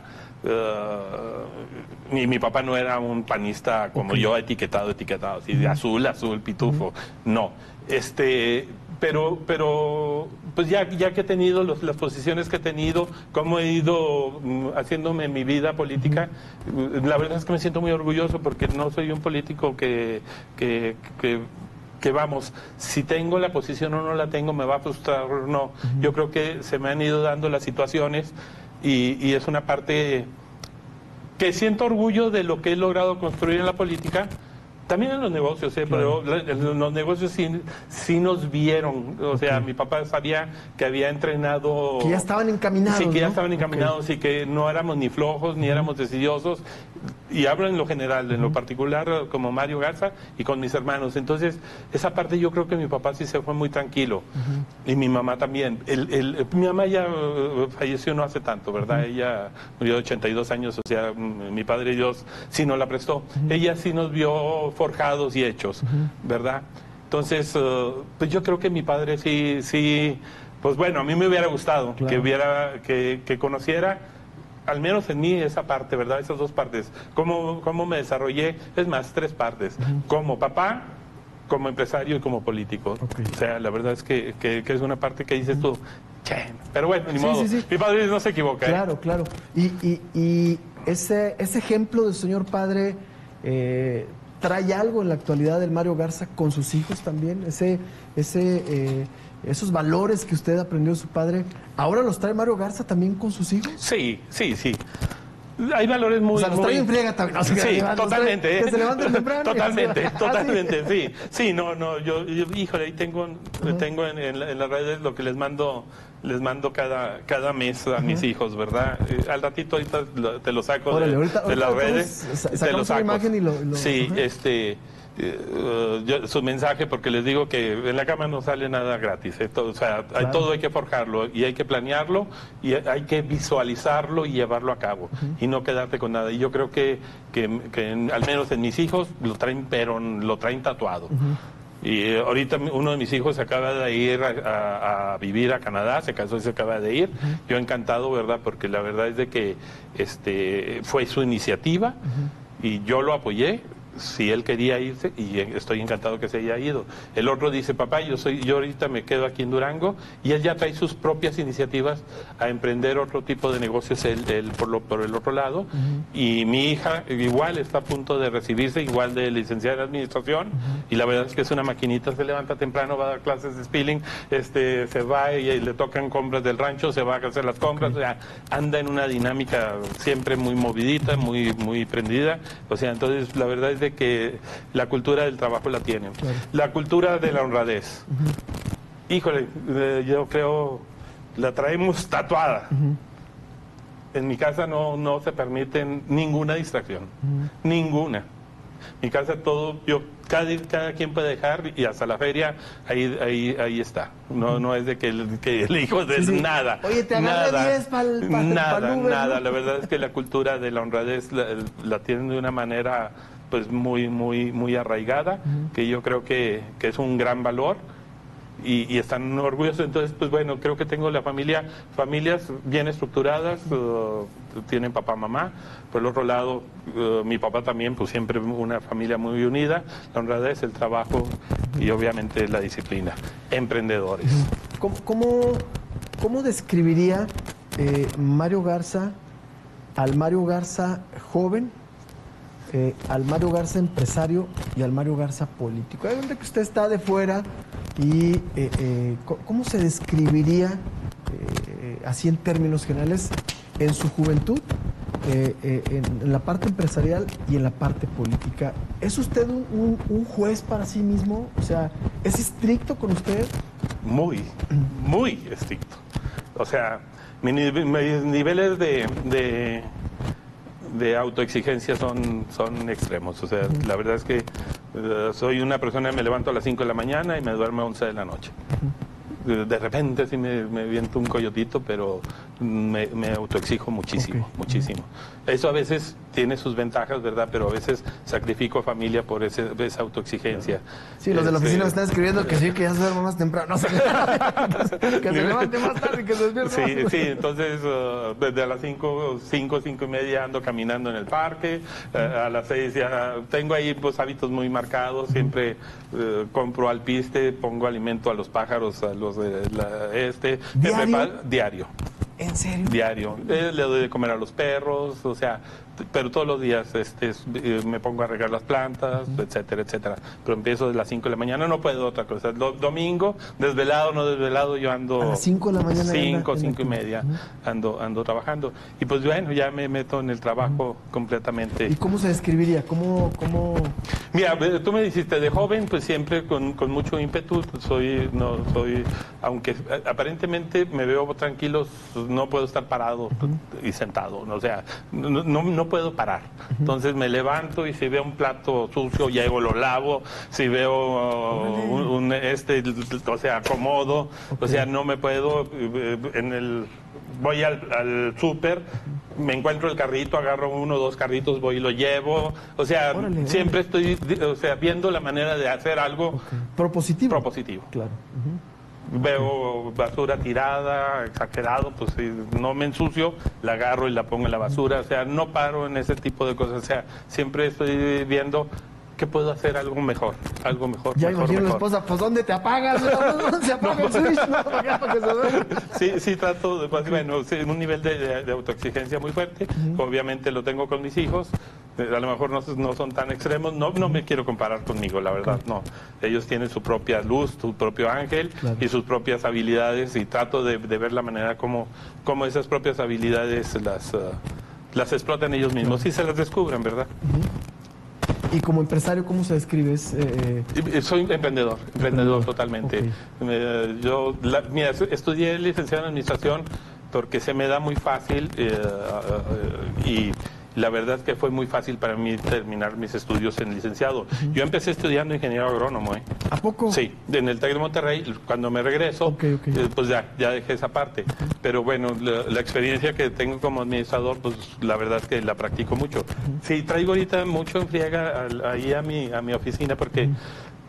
uh, mi, mi papá no era un panista como okay. yo, etiquetado, etiquetado, así de uh-huh. azul, azul, pitufo. Uh-huh. No. Este... Pero, pero pues ya, ya que he tenido los, las posiciones que he tenido, cómo he ido um, haciéndome mi vida política, uh, la verdad es que me siento muy orgulloso porque no soy un político que, que, que, que vamos, si tengo la posición o no la tengo, me va a frustrar o no. Uh-huh. Yo creo que se me han ido dando las situaciones y, y es una parte que siento orgullo de lo que he logrado construir en la política. También en los negocios, ¿eh? Claro. Pero en los negocios sí, sí nos vieron. O sea, okay. mi papá sabía que había entrenado... Que ya estaban encaminados, Sí, que ya ¿no? estaban encaminados okay. y que no éramos ni flojos, ni éramos decidiosos. Y hablo en lo general, en lo particular como Mario Garza y con mis hermanos. Entonces, esa parte yo creo que mi papá sí se fue muy tranquilo. Uh-huh. Y mi mamá también. El, el, mi mamá ya falleció no hace tanto, ¿verdad? Uh-huh. Ella murió de ochenta y dos años, o sea, mi padre Dios sí nos la prestó. Uh-huh. Ella sí nos vio forjados y hechos, uh-huh. ¿verdad? Entonces, uh, pues yo creo que mi padre sí, sí, pues bueno, a mí me hubiera gustado claro. que hubiera, que, que conociera, al menos en mí, esa parte, ¿verdad? Esas dos partes. Cómo, cómo me desarrollé, es más, tres partes. Uh-huh. Como papá, como empresario y como político. Okay. O sea, la verdad es que, que, que es una parte que dices tú, che, pero bueno, ni sí, modo. Sí, sí. Mi padre no se equivoca. Claro, ¿eh? claro. Y, y, y ese, ese ejemplo del señor padre... Eh, ¿trae algo en la actualidad del Mario Garza con sus hijos también? Ese, ese, eh, esos valores que usted aprendió de su padre, ¿ahora los trae Mario Garza también con sus hijos? Sí, sí, sí. Hay valores muy... O sea, los trae muy... en friega también. O sea, sí, que totalmente. Trae, ¿eh? Que se levanten temprano. Totalmente, se... totalmente, ¿Ah, sí? sí? sí. Sí, no, no, yo, yo híjole, ahí tengo, uh-huh. tengo en, en, en las redes lo que les mando... les mando cada cada mes a uh-huh. mis hijos, ¿verdad? Eh, al ratito ahorita lo, te lo saco Órale, de, ahorita, de ahorita las redes, te lo saco. Imagen y lo, y lo, sí, uh-huh. este, uh, yo, su mensaje, porque les digo que en la cama no sale nada gratis, ¿eh? Todo, o sea, claro. hay, todo hay que forjarlo y hay que planearlo y hay que visualizarlo y llevarlo a cabo uh-huh. y no quedarte con nada. Y yo creo que, que, que en, al menos en mis hijos lo traen, pero lo traen tatuado. Uh-huh. Y eh, ahorita uno de mis hijos se acaba de ir a, a, a vivir a Canadá, se casó y se acaba de ir. Uh-huh. Yo encantado, ¿verdad? Porque la verdad es de que este fue su iniciativa uh-huh. y yo lo apoyé. Si él quería irse, y estoy encantado que se haya ido. El otro dice, papá, yo soy yo ahorita me quedo aquí en Durango, y él ya trae sus propias iniciativas a emprender otro tipo de negocios él, él por, lo, por el otro lado. Uh-huh. Y mi hija igual está a punto de recibirse, igual de licenciada en administración, uh-huh. y la verdad es que es una maquinita, se levanta temprano, va a dar clases de spilling, este, se va y, y le tocan compras del rancho, se va a hacer las compras, uh-huh. o sea, anda en una dinámica siempre muy movidita, muy, muy prendida. O sea, entonces la verdad es de que la cultura del trabajo la tienen. Claro. La cultura de la honradez. Uh-huh. Híjole, eh, yo creo la traemos tatuada. Uh-huh. En mi casa no, no se permite ninguna distracción. Uh-huh. Ninguna. Mi casa todo, yo cada, cada quien puede dejar y hasta la feria ahí ahí ahí está. No no es de que el, que el hijo de sí, sí. nada. Oye, te agarré diez para el Nada, Uber, nada. ¿no? La verdad es que la cultura de la honradez la, la tienen de una manera pues muy muy muy arraigada, uh-huh. que yo creo que, que es un gran valor y, y están orgullosos. Entonces, pues bueno, creo que tengo la familia, familias bien estructuradas, uh, tienen papá, mamá. Por el otro lado, uh, mi papá también, pues siempre una familia muy unida, la honradez, el trabajo uh-huh. y obviamente la disciplina. Emprendedores. Uh-huh. ¿Cómo, cómo, cómo describiría eh, Mario Garza al Mario Garza joven eh, al Mario Garza empresario y al Mario Garza político. Hay donde que usted está de fuera y eh, eh, ¿cómo se describiría eh, así en términos generales en su juventud, eh, eh, en, en la parte empresarial y en la parte política? ¿Es usted un, un, un juez para sí mismo? O sea, ¿es estricto con usted? Muy, muy estricto. O sea, mis, mis niveles de, de, de autoexigencia son, son extremos. O sea, uh-huh. la verdad es que uh, soy una persona que me levanto a las cinco de la mañana y me duermo a once de la noche. Uh-huh. De repente sí me, me viento un coyotito, pero me, me autoexijo muchísimo, okay. muchísimo. Uh-huh. Eso a veces tiene sus ventajas, ¿verdad? Pero a veces sacrifico familia por ese, esa autoexigencia. Sí, los de la oficina este, me están escribiendo que sí, que ya se duerma más temprano. No sé, que se levante más tarde y que se despierte sí, más. Sí, entonces uh, desde a las cinco, cinco, cinco y media ando caminando en el parque. Uh, a las seis ya tengo ahí pues hábitos muy marcados. Siempre uh, compro alpiste, pongo alimento a los pájaros, a los de la, este. ¿Diario? Preparo, diario. ¿En serio? Diario. Eh, le doy de comer a los perros, o sea, pero todos los días este, me pongo a regar las plantas, uh-huh. etcétera, etcétera. Pero empiezo de las cinco de la mañana, no puedo otra cosa. Domingo, desvelado, no desvelado, yo ando... A las cinco de la mañana. cinco, cinco y media, uh-huh. ando, ando trabajando. Y pues bueno, ya me meto en el trabajo uh-huh. completamente. ¿Y cómo se describiría? ¿Cómo, cómo...? Mira, tú me dijiste, de joven, pues siempre con, con mucho ímpetu, soy, no, soy, aunque aparentemente me veo tranquilo, no puedo estar parado uh-huh. y sentado, o sea, no, no, no puedo parar. Uh-huh. Entonces me levanto y si veo un plato sucio, llego, lo lavo, si veo uh, un, un, este, o sea, acomodo, okay. o sea, no me puedo, en el... voy al, al súper, me encuentro el carrito, agarro uno o dos carritos, voy y lo llevo. O sea, órale, siempre órale. estoy o sea, viendo la manera de hacer algo okay. propositivo. propositivo. Claro. Uh-huh. Veo okay. basura tirada, exagerado, pues si no me ensucio, la agarro y la pongo en la basura. O sea, no paro en ese tipo de cosas. O sea, siempre estoy viendo... ¿qué puedo hacer algo mejor? Algo mejor, ya mejor, imagino mejor. la esposa, pues ¿dónde te apagas? ¿Dónde se apaga no. el switch? No, para que se duerma. Sí, sí, trato de, pues, bueno, sí, un nivel de, de, de autoexigencia muy fuerte. Uh-huh. Obviamente lo tengo con mis hijos. A lo mejor no, no son tan extremos. No, no me quiero comparar conmigo, la verdad, okay. no. Ellos tienen su propia luz, su propio ángel claro. y sus propias habilidades y trato de, de ver la manera como, como esas propias habilidades las, uh, las explotan ellos mismos claro. y se las descubren, ¿verdad? Uh-huh. Y como empresario, ¿cómo se describes? Eh... Soy emprendedor, emprendedor totalmente. Okay. Eh, yo, la, mira, estudié licenciado en administración porque se me da muy fácil eh, uh, y la verdad es que fue muy fácil para mí terminar mis estudios en licenciado. Uh-huh. Yo empecé estudiando ingeniero agrónomo. ¿eh? ¿A poco? Sí, en el TEC de Monterrey. Cuando me regreso, okay, okay. Eh, pues ya, ya dejé esa parte. Uh-huh. Pero bueno, la, la experiencia que tengo como administrador, pues la verdad es que la practico mucho. Uh-huh. Sí, traigo ahorita mucho en friega a, ahí a mi, a mi oficina porque, uh-huh.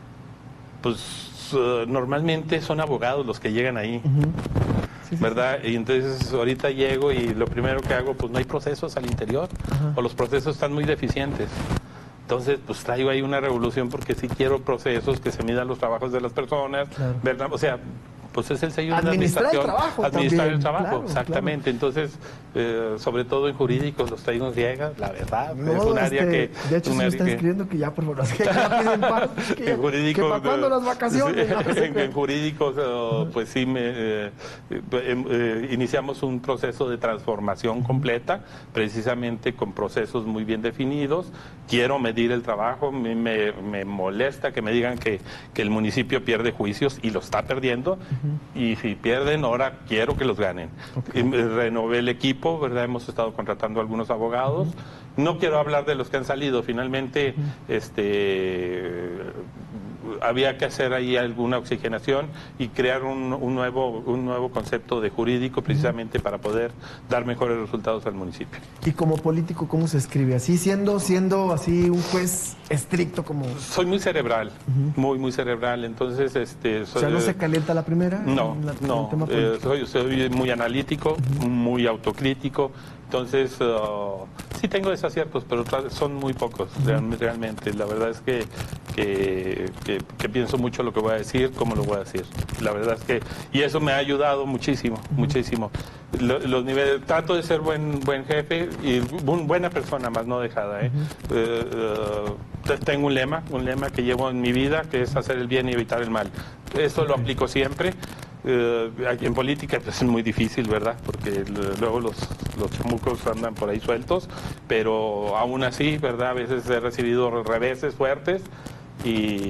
pues uh, normalmente son abogados los que llegan ahí. Uh-huh. Sí, sí, ¿verdad? Sí. Y entonces ahorita llego y lo primero que hago, pues no hay procesos al interior, ajá. o los procesos están muy deficientes. Entonces, pues traigo ahí una revolución porque sí quiero procesos que se midan los trabajos de las personas, claro. ¿verdad? O sea, pues es el sello de la administración. El trabajo administrar también. el trabajo, claro, exactamente. Claro. Entonces, eh, sobre todo en jurídicos los traigo en riega, la verdad. No, es un área este, que... De hecho, se me está escribiendo que ya, por favor, que ya piden paz. Que en jurídicos... ¿Que para cuándo las vacaciones? Sí, no, en, en jurídicos, uh, pues sí, me, eh, eh, eh, iniciamos un proceso de transformación completa, precisamente con procesos muy bien definidos. Quiero medir el trabajo, me, me, me molesta que me digan que, que el municipio pierde juicios y lo está perdiendo, uh-huh. y si pierden, ahora quiero que los ganen. Okay. Y renové el equipo, ¿verdad? Hemos estado contratando a algunos abogados. Uh-huh. No quiero hablar de los que han salido. Finalmente, uh-huh. este, había que hacer ahí alguna oxigenación y crear un, un, nuevo, un nuevo concepto de jurídico precisamente uh-huh. para poder dar mejores resultados al municipio. ¿Y como político cómo se escribe? ¿Así siendo, siendo así un juez estricto como...? Soy muy cerebral, uh-huh. muy, muy cerebral. Entonces, este... Soy, o sea, ¿no se calienta la primera? No, la, no. Eh, soy, soy muy analítico, uh-huh. muy autocrítico. Entonces, uh, sí tengo desaciertos, pero son muy pocos, uh-huh. realmente. La verdad es que, que, que, que pienso mucho lo que voy a decir, cómo lo voy a decir. La verdad es que, y eso me ha ayudado muchísimo, uh-huh. muchísimo. Los, los niveles, trato de ser buen buen jefe y un, buena persona, más no dejada. ¿eh? Uh-huh. eh, eh, tengo un lema, un lema que llevo en mi vida, que es hacer el bien y evitar el mal. Eso okay. lo aplico siempre. Eh, aquí en política pues, es muy difícil, ¿verdad? Porque luego los, los chamucos andan por ahí sueltos, pero aún así, ¿verdad? A veces he recibido reveses fuertes y,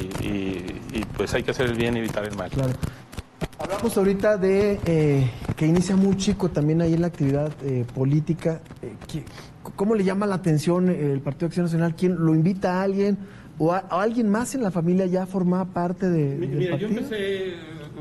y, y pues hay que hacer el bien y evitar el mal. Claro. Hablamos ahorita de eh, que inicia muy chico también ahí en la actividad eh, política. Eh, ¿Cómo le llama la atención el Partido Acción Nacional? ¿Quién lo invita a alguien o a, a alguien más en la familia ya formaba parte de, del Mira, partido? Yo empecé,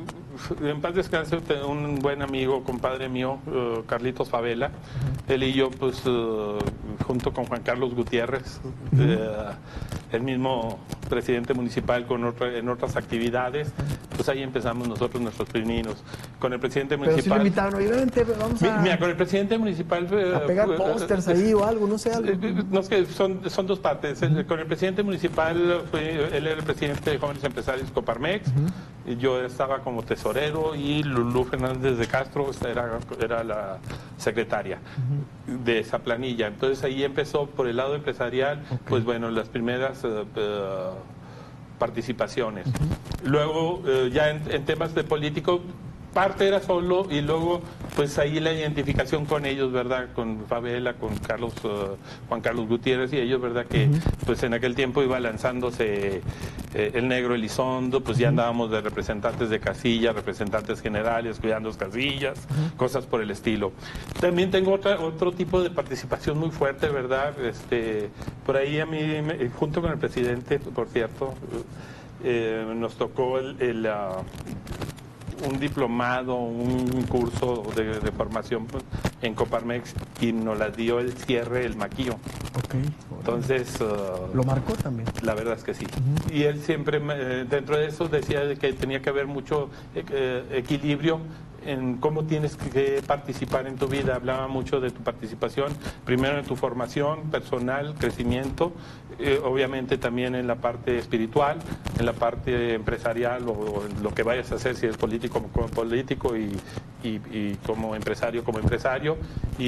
en paz descanse, un buen amigo, compadre mío, uh, Carlitos Favela. Uh-huh. Él y yo, pues, uh, junto con Juan Carlos Gutiérrez, uh-huh. uh, el mismo presidente municipal con otra, en otras actividades, pues ahí empezamos nosotros nuestros pininos. Con el presidente municipal... Pero si lo invitaron, oye, vente, vamos a... Mira, con el presidente municipal... Uh, a pegar pósters uh, ahí o algo, no sé, algo. No, es que son, son dos partes. Uh-huh. Con el presidente municipal, fue, él era el presidente de Jóvenes Empresarios Coparmex, uh-huh. y yo estaba como tesorero y Lulú Fernández de Castro era, era la secretaria uh-huh. de esa planilla. Entonces ahí empezó por el lado empresarial, okay. pues bueno, las primeras... Uh, uh, participaciones. Uh-huh. Luego, uh, ya en, en temas de político, parte era solo y luego, pues ahí la identificación con ellos, ¿verdad? Con Favela, con Carlos, uh, Juan Carlos Gutiérrez y ellos, ¿verdad? Que uh-huh. pues en aquel tiempo iba lanzándose eh, el Negro Elizondo, pues ya andábamos de representantes de casilla, representantes generales, cuidando las casillas, uh-huh. cosas por el estilo. También tengo otra, otro tipo de participación muy fuerte, ¿verdad? Este, por ahí a mí, me, junto con el presidente, por cierto, eh, nos tocó el... el uh, un diplomado, un curso de, de formación en Coparmex y nos la dio el cierre, el Maquillo. Okay. Entonces... Uh, ¿Lo marcó también? La verdad es que sí. Uh-huh. Y él siempre, eh, dentro de eso, decía de que tenía que haber mucho eh, equilibrio en cómo tienes que participar en tu vida. Hablaba mucho de tu participación, primero en tu formación personal, crecimiento, eh, obviamente también en la parte espiritual, en la parte empresarial o, o lo que vayas a hacer, si eres político como político y, y, y como empresario como empresario. Y,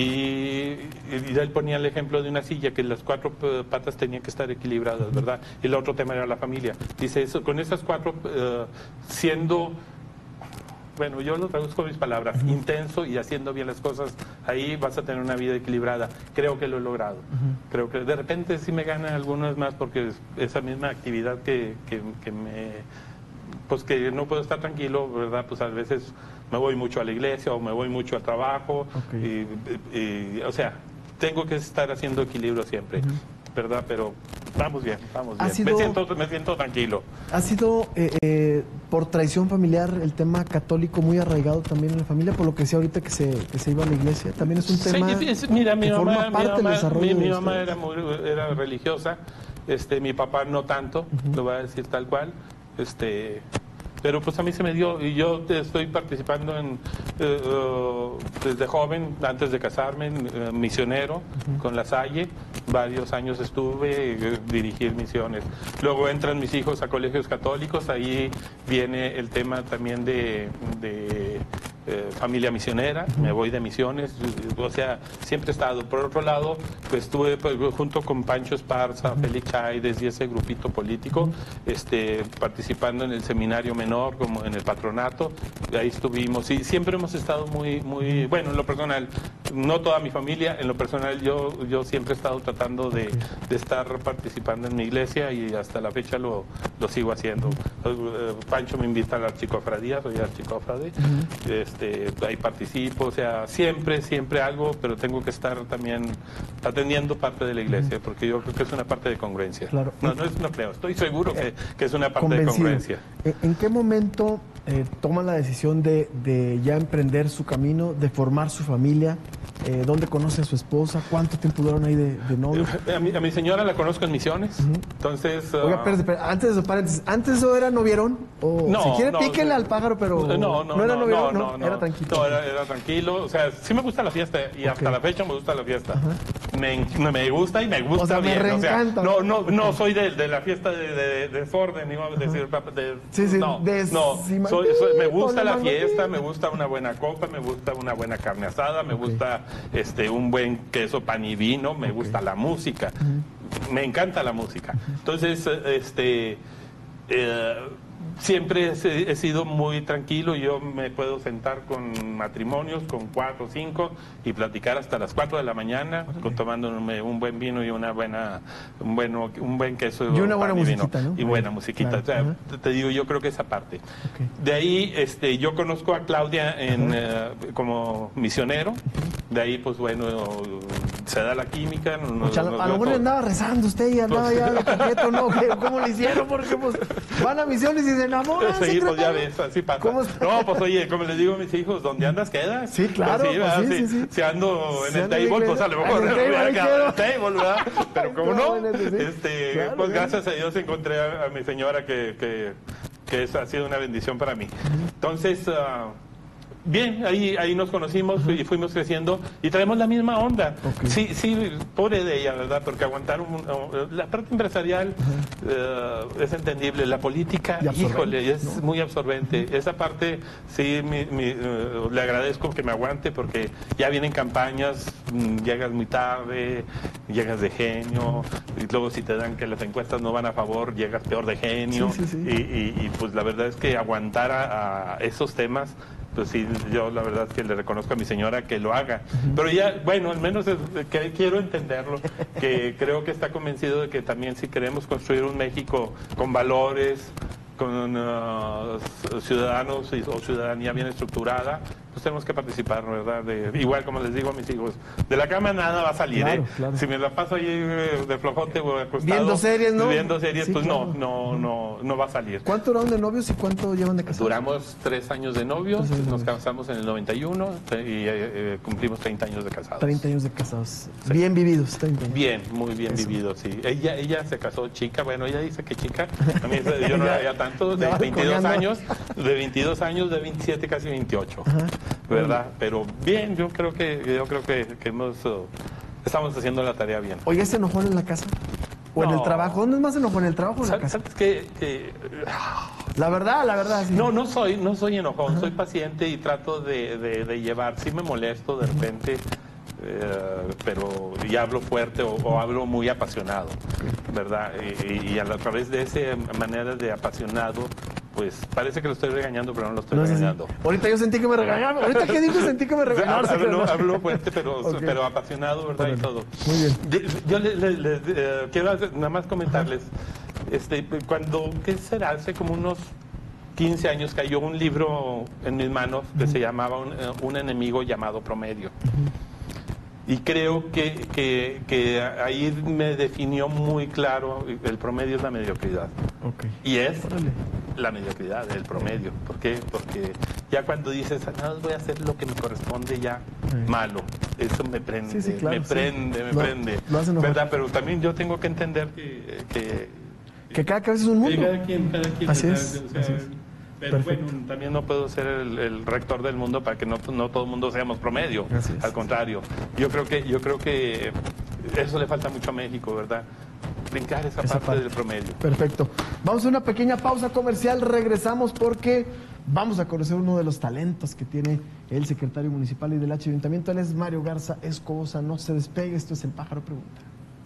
y él ponía el ejemplo de una silla, que las cuatro patas tenían que estar equilibradas, ¿verdad? Y el otro tema era la familia. Dice, eso, con esas cuatro, uh, siendo... Bueno, yo lo traduzco con mis palabras, uh-huh. intenso y haciendo bien las cosas, ahí vas a tener una vida equilibrada. Creo que lo he logrado. Uh-huh. Creo que de repente sí me gana algunas más porque esa misma actividad que, que, que me... Pues que no puedo estar tranquilo, ¿verdad? Pues a veces me voy mucho a la iglesia o me voy mucho al trabajo. Okay. Y, y, o sea, tengo que estar haciendo equilibrio siempre. Uh-huh. ¿Verdad? Pero vamos bien, vamos bien. Sido, me, siento, me siento tranquilo. ¿Ha sido eh, eh, por traición familiar el tema católico muy arraigado también en la familia? Por lo que decía ahorita que se, que se iba a la iglesia. También es un tema sí, es, mira, mi que mamá, forma parte mi del mamá, desarrollo mi, mi de mamá era, muy, era religiosa, este, mi papá no tanto, uh-huh. lo voy a decir tal cual. Este... Pero pues a mí se me dio, y yo estoy participando en eh, uh, desde joven, antes de casarme, uh, misionero uh-huh. con la Salle. Varios años estuve, eh, dirigir misiones. Luego entran mis hijos a colegios católicos, ahí viene el tema también de, de eh, familia misionera, uh-huh. me voy de misiones, o sea, siempre he estado. Por otro lado, pues estuve pues, junto con Pancho Esparza, uh-huh. Félix Chaides y ese grupito político, uh-huh. este, participando en el seminario menor, como en el patronato, ahí estuvimos y siempre hemos estado muy, muy, bueno, en lo personal, no toda mi familia, en lo personal yo, yo siempre he estado tratando de, de estar participando en mi iglesia y hasta la fecha lo, lo sigo haciendo. Pancho me invita a la archicofradía, soy archicofrade, uh-huh. este, ahí participo, o sea, siempre, siempre algo, pero tengo que estar también atendiendo parte de la iglesia, uh-huh. porque yo creo que es una parte de congruencia. Claro. No, no es no creo, estoy seguro que, que es una parte Convencido. de congruencia. ¿En qué momento eh, toman la decisión de, de ya emprender su camino, de formar su familia. Eh, ¿Dónde conoce a su esposa? ¿Cuánto tiempo duraron ahí de, de novios? A mi, a mi señora la conozco en Misiones, uh-huh. entonces... Oiga, uh, espérate, espérate, antes de eso, paréntesis, ¿antes eso era novierón? O, no, si quiere, no, píquele no, al pájaro, pero no, no, no, no era novierón, no, no, no, era tranquilo. No, era, era tranquilo, o sea, sí me gusta la fiesta y okay. hasta la fecha me gusta la fiesta. Uh-huh. me, me gusta y me gusta o sea, bien, me o sea, no, no, okay. no soy de, de la fiesta de, de, de desorden, iba a decir, de, sí, sí, no, de no, soy, soy, me gusta la fiesta, me gusta gusta una buena copa, me gusta una buena carne asada, me okay. gusta este un buen queso, pan y vino, me okay. gusta la música, uh-huh. me encanta la música. Uh-huh. Entonces, este, eh, siempre he sido muy tranquilo, yo me puedo sentar con matrimonios, con cuatro o cinco, y platicar hasta las cuatro de la mañana, con, tomándome un buen vino y una buena, un, bueno, un buen queso. Y una buena y musiquita, ¿no? Y buena musiquita. Claro. O sea, te digo, yo creo que esa parte. Okay. De ahí, este, yo conozco a Claudia en, uh, como misionero, uh-huh. de ahí, pues bueno, se da la química. Nos, o sea, nos, a lo mejor andaba rezando usted y andaba pues, ya de coqueto, ¿no? ¿Cómo le hicieron? Porque pues van a misiones y se enamoran. Sí, pues ya ves, así pasa. No, pues oye, como les digo a mis hijos, ¿dónde andas quedas? Sí, claro. Pues, sí, pues, sí, si, sí, sí. si ando en si el table, pues a lo mejor me voy a quedar en el table, ¿verdad? Pero como no, sí. este, claro, pues claro. gracias a Dios encontré a, a mi señora que, que, que eso ha sido una bendición para mí. Entonces... Uh, bien, ahí, ahí nos conocimos uh-huh. y fuimos creciendo y traemos la misma onda. Okay. Sí, sí, pobre de ella, ¿verdad? Porque aguantar un, un, la parte empresarial uh-huh. uh, es entendible, la política, híjole, es ¿no? muy absorbente. Uh-huh. Esa parte sí mi, mi, uh, le agradezco que me aguante porque ya vienen campañas, mmm, llegas muy tarde, llegas de genio, y luego si te dan que las encuestas no van a favor, llegas peor de genio. Sí, sí, sí. Y, y, y pues la verdad es que aguantar a, a esos temas, pues sí, yo la verdad es que le reconozco a mi señora que lo haga. Uh-huh. Pero ya, bueno, al menos es, que quiero entenderlo, que creo que está convencido de que también si queremos construir un México con valores, con uh, ciudadanos o ciudadanía bien estructurada, pues tenemos que participar, ¿verdad? De, igual como les digo a mis hijos, de la cama nada va a salir, claro, ¿eh? Claro. Si me la paso ahí de flojote o acostado, viendo series, ¿no? Viendo series, sí, pues claro. no, no, no, no va a salir. ¿Cuánto duraron de novios y cuánto llevan de casados? Duramos tres años de novios, años nos de casamos en el noventa y uno y eh, eh, cumplimos treinta años de casados. treinta años de casados. Sí. Bien vividos, treinta años. Bien, muy bien Eso. vividos, sí. Ella, ella se casó chica, bueno, ella dice que chica, a mí yo no la veía tanto, de veintidós años, de veintidós años, de veintisiete, casi veintiocho, Ajá. ¿verdad? Pero bien, yo creo que yo creo que, que hemos uh, estamos haciendo la tarea bien. Oye, ¿se enojó en la casa? ¿O no. en el trabajo? ¿Dónde es más enojó, en el trabajo o en la casa? ¿Sabes qué? Que, la verdad, la verdad, sí. No, no soy, no soy enojón, Ajá. soy paciente y trato de, de, de llevar. Sí me molesto de repente, eh, pero y hablo fuerte o, o hablo muy apasionado, ¿verdad? Y, y a, la, a través de esa manera de apasionado, pues parece que lo estoy regañando, pero no lo estoy no, regañando. Sí, sí. Ahorita yo sentí que me regañaba. Ahorita que dijo sentí que me regañaba. Hablo, hablo, hablo fuerte, pero, okay. pero apasionado, ¿verdad? Bueno, y todo. Muy bien. Yo, yo le, le, le, eh, quiero hacer, nada más comentarles, este, cuando, ¿qué será? Hace como unos quince años cayó un libro en mis manos que uh-huh. se llamaba un, un enemigo llamado promedio. Uh-huh. Y creo que, que, que ahí me definió muy claro, el promedio es la mediocridad. Okay. Y es Órale. la mediocridad, el promedio. ¿Por qué? Porque ya cuando dices, no, voy a hacer lo que me corresponde, ya sí. malo. Eso me prende, sí, sí, claro, me prende, sí. me lo, prende. Lo ¿verdad? Pero también yo tengo que entender que... Que, que cada cabeza es un mundo. Cada quien, cada quien, así, ¿verdad? es, O sea, así es. Pero Perfecto. bueno, también no puedo ser el, el rector del mundo para que no, no todo el mundo seamos promedio. Gracias. Al contrario, yo creo que yo creo que eso le falta mucho a México, ¿verdad? Brincar esa, esa parte, parte del promedio. Perfecto. Vamos a una pequeña pausa comercial, regresamos porque vamos a conocer uno de los talentos que tiene el secretario municipal y del H Ayuntamiento. Él es Mario Garza Escobosa. No se despegue, esto es El Pájaro Pregunta.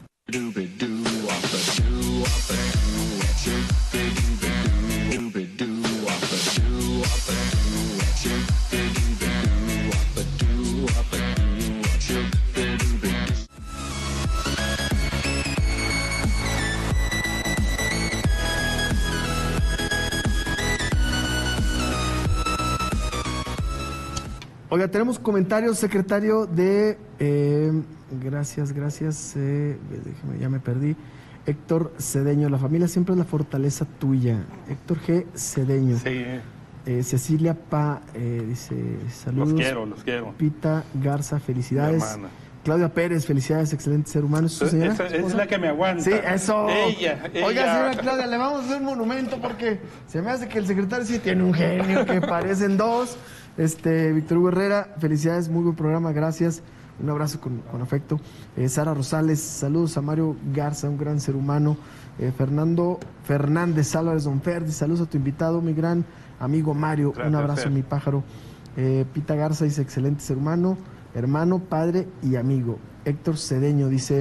Oiga, tenemos comentarios, secretario, de... Eh, gracias, gracias. Eh, déjeme, ya me perdí. Héctor Cedeño, la familia siempre es la fortaleza tuya. Héctor G. Cedeño. Sí. Eh, Cecilia Pa eh, dice saludos. Los quiero, los quiero. Pita Garza, felicidades. Mi hermana. Claudia Pérez, felicidades, excelente ser humano. ¿Es su señora? Esa, es la que me aguanta. Sí, eso. Ella, ella. Oiga, señora Claudia, le vamos a hacer un monumento porque se me hace que el secretario sí tiene un genio que parecen dos. Este, Víctor Hugo Herrera, felicidades, muy buen programa, gracias. Un abrazo con, con afecto. Eh, Sara Rosales, saludos a Mario Garza, un gran ser humano. Eh, Fernando Fernández Álvarez Don Ferdi, saludos a tu invitado, mi gran amigo Mario. Gracias, un abrazo, Fer. Mi pájaro. Eh, Pita Garza dice, excelente ser humano. Hermano, padre y amigo. Héctor Cedeño dice,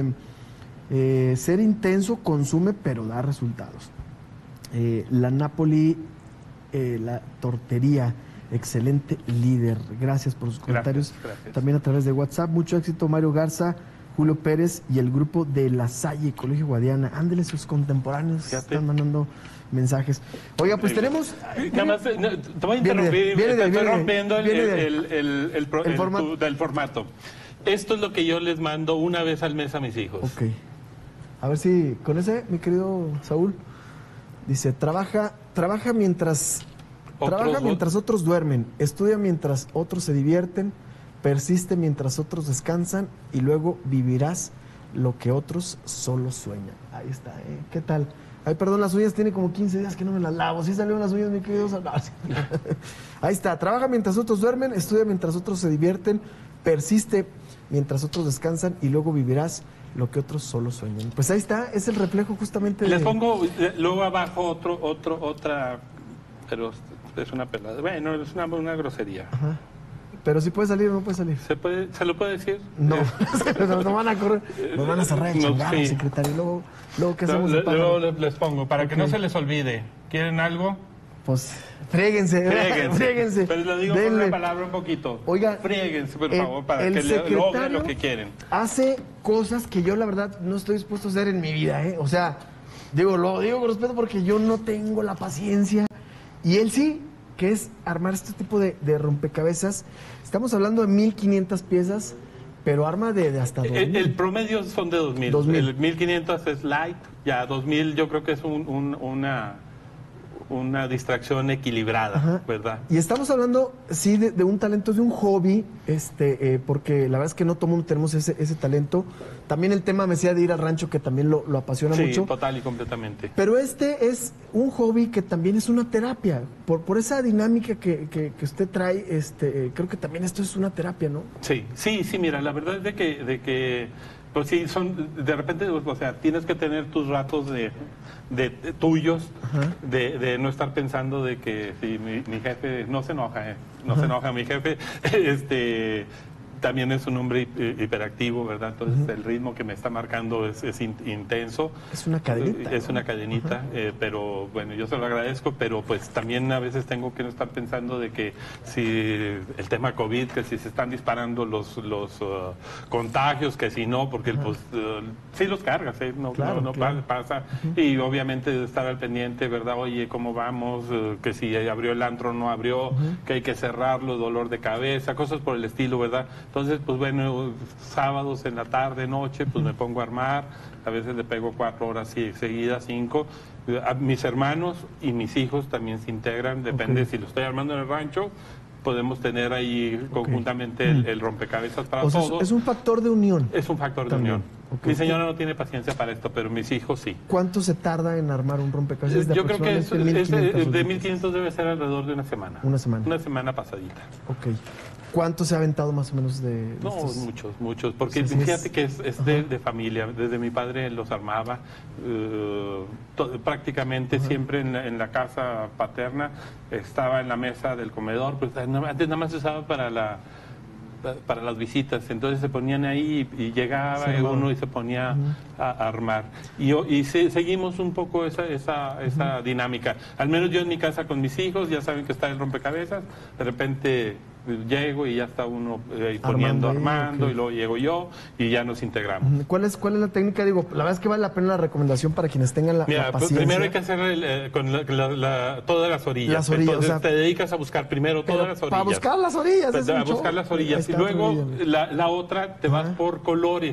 eh, ser intenso consume pero da resultados. Eh, la Napoli, eh, la tortería, excelente líder. Gracias por sus comentarios. Gracias, gracias. También a través de WhatsApp. Mucho éxito, Mario Garza, Julio Pérez y el grupo de La Salle, Colegio Guadiana. Ándele, sus contemporáneos Fíjate. Están mandando mensajes. Oiga, pues tenemos... Nada más, no, te voy a interrumpir, viene de, te estoy rompiendo de, el, de, el, el, el, pro, el, el formato. Tu, del formato. Esto es lo que yo les mando una vez al mes a mis hijos. Ok. A ver si, con ese, mi querido Saúl, dice, trabaja, trabaja mientras... Trabaja mientras otros duermen, estudia mientras otros se divierten, persiste mientras otros descansan y luego vivirás lo que otros solo sueñan. Ahí está, ¿eh? ¿Qué tal? Ay, perdón, las uñas tiene como quince días que no me las lavo. ¿Sí salieron las uñas, mi querido Saúl? Ahí está, trabaja mientras otros duermen, estudia mientras otros se divierten, persiste mientras otros descansan y luego vivirás lo que otros solo sueñan. Pues ahí está, es el reflejo justamente de... Les pongo luego abajo otro, otro, otra, pero es una pelada. Bueno, es una, una grosería. Ajá. Pero si puede salir o no puede salir. ¿Se puede, se lo puede decir? No, nos no van a correr, nos van a cerrar el chingado, sí. Secretario. Luego, luego ¿qué hacemos? Le, luego les pongo, para okay. que no se les olvide. ¿Quieren algo? Pues, fréguense, fréguense. fréguense. Pero lo digo Denle. con una palabra un poquito. Oiga, fréguense, por el, favor, para el que logren lo que quieren. Hace cosas que yo, la verdad, no estoy dispuesto a hacer en mi vida, ¿eh? O sea, digo, lo digo con respeto porque yo no tengo la paciencia. Y él sí, que es armar este tipo de, de rompecabezas. Estamos hablando de mil quinientas piezas, pero arma de, de hasta dos mil. El, el promedio son de dos mil. El mil quinientos es light, ya dos mil yo creo que es un, un, una, una distracción equilibrada, Ajá. ¿verdad? Y estamos hablando, sí, de, de un talento, de un hobby, este, eh, porque la verdad es que no todo el mundo tenemos ese, ese talento. También el tema, me decía, de ir al rancho, que también lo, lo apasiona sí, mucho. Sí, total y completamente. Pero este es un hobby que también es una terapia. Por, por esa dinámica que, que, que usted trae, este, eh, creo que también esto es una terapia, ¿no? Sí, sí, sí, mira, la verdad es de que, de que pues sí, son, de repente, o sea, tienes que tener tus ratos de, de, de tuyos, de, de no estar pensando de que si mi, mi jefe no se enoja, eh, no Ajá. se enoja mi jefe, este... También es un hombre hiperactivo, ¿verdad? Entonces uh-huh. el ritmo que me está marcando es, es in, intenso. Es una cadenita. Es ¿no? una cadenita, uh-huh. eh, pero bueno, yo se lo agradezco, pero pues también a veces tengo que no estar pensando de que si el tema COVID, que si se están disparando los, los uh, contagios, que si no, porque uh-huh. pues uh, sí los cargas, ¿eh? No, claro, no, no claro. pasa. Uh-huh. Y obviamente estar al pendiente, ¿verdad? Oye, ¿cómo vamos? Uh, que si abrió el antro o no abrió, uh-huh. que hay que cerrarlo, dolor de cabeza, cosas por el estilo, ¿verdad? Entonces, pues bueno, sábados en la tarde, noche, pues me pongo a armar, a veces le pego cuatro horas seguidas, cinco. A mis hermanos y mis hijos también se integran, depende okay. si lo estoy armando en el rancho, podemos tener ahí okay. conjuntamente el, el rompecabezas para o sea, todos. Es un factor de unión. Es un factor también. de unión. Okay. Mi señora no tiene paciencia para esto, pero mis hijos sí. ¿Cuánto se tarda en armar un rompecabezas? De Yo creo que es, es, es, de mil quinientos debe ser alrededor de una semana. Una semana. Una semana pasadita. Ok. ¿Cuánto se ha aventado más o menos de, de No, estos? muchos, muchos, porque sí, fíjate es... que es, es de, de familia, desde mi padre los armaba, uh, to, prácticamente Ajá. siempre en la, en la casa paterna estaba en la mesa del comedor, pues antes nada más se usaba para la para las visitas, entonces se ponían ahí y, y llegaba sí, uno y se ponía uh-huh. a, a armar y, y se, seguimos un poco esa, esa, esa uh-huh. dinámica, al menos yo en mi casa con mis hijos, ya saben que está el rompecabezas, de repente llego y ya está uno eh, poniendo, armando, armando okay. y luego llego yo y ya nos integramos. ¿Cuál es cuál es la técnica? Digo, la verdad es que vale la pena la recomendación para quienes tengan la, Mira, la paciencia. Primero hay que hacer el, eh, con la, la, la, todas las orillas. Las orillas Entonces o sea, te dedicas a buscar primero todas las orillas. Para buscar las orillas. Para buscar las orillas. Y luego la, la otra te vas Ajá. por colores.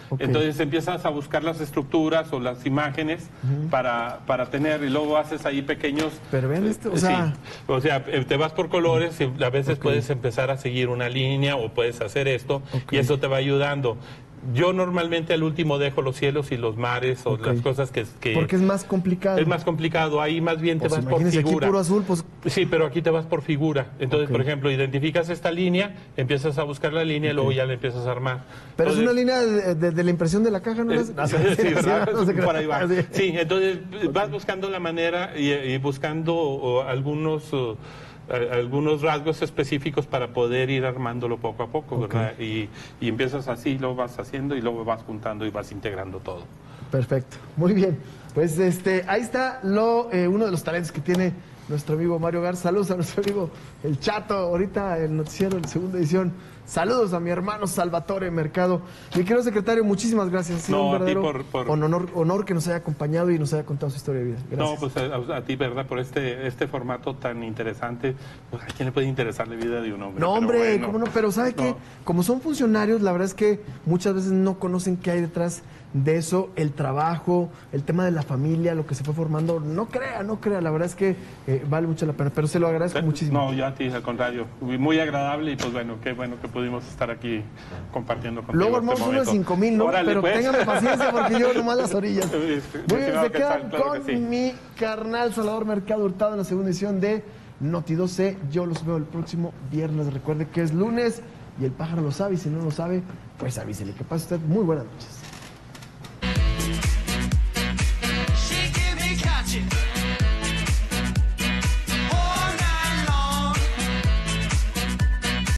Okay. Entonces empiezas a buscar las estructuras o las imágenes uh-huh. para, para tener, y luego haces ahí pequeños... Pero ven esto, o sea... Sí, o sea, te vas por colores y a veces okay. puedes empezar a seguir una línea o puedes hacer esto okay. y eso te va ayudando. Yo normalmente al último dejo los cielos y los mares o okay. las cosas que, que... Porque es más complicado. Es más complicado, ahí más bien te pues vas por figura. Aquí puro azul, pues... Sí, pero aquí te vas por figura. Entonces, okay. por ejemplo, identificas esta línea, empiezas a buscar la línea okay. y luego ya la empiezas a armar. Pero entonces, es una línea de, de, de la impresión de la caja, ¿no? Es, no sí, sé, sí, ¿verdad? no sé por ahí va. Sí, sí entonces okay. vas buscando la manera y, y buscando o, algunos... O, algunos rasgos específicos para poder ir armándolo poco a poco, okay. ¿verdad? Y, y empiezas así, lo vas haciendo y luego vas juntando y vas integrando todo. Perfecto, muy bien. Pues este, ahí está lo, eh, uno de los talentos que tiene nuestro amigo Mario Garza. Saludos a nuestro amigo El Chato, ahorita el noticiero en segunda edición. Saludos a mi hermano Salvatore Mercado. Mi querido secretario, muchísimas gracias. Ha sido no, un verdadero a ti por, por... honor, honor que nos haya acompañado y nos haya contado su historia de vida. Gracias. No, pues a, a ti, ¿verdad? Por este este formato tan interesante. Pues, ¿a quién le puede interesar la vida de un hombre? No, hombre, bueno, cómo no. Pero ¿sabe qué? No. Como son funcionarios, la verdad es que muchas veces no conocen qué hay detrás de eso, el trabajo, el tema de la familia, lo que se fue formando. No crea, no crea. La verdad es que eh, vale mucho la pena. Pero se lo agradezco pero, muchísimo. No, yo a ti, al contrario. Muy agradable y pues bueno, qué bueno que pudimos estar aquí compartiendo contigo. Luego armamos este uno de cinco mil, ¿no? Órale, pero pues. ténganme paciencia porque yo nomás las orillas. Muy bien, se quedan claro con sí. mi carnal Salvador Mercado Hurtado en la segunda edición de Noti doce. Yo los veo el próximo viernes. Recuerde que es lunes y el pájaro lo sabe y si no lo sabe, pues avísele. Que pase usted muy buenas noches.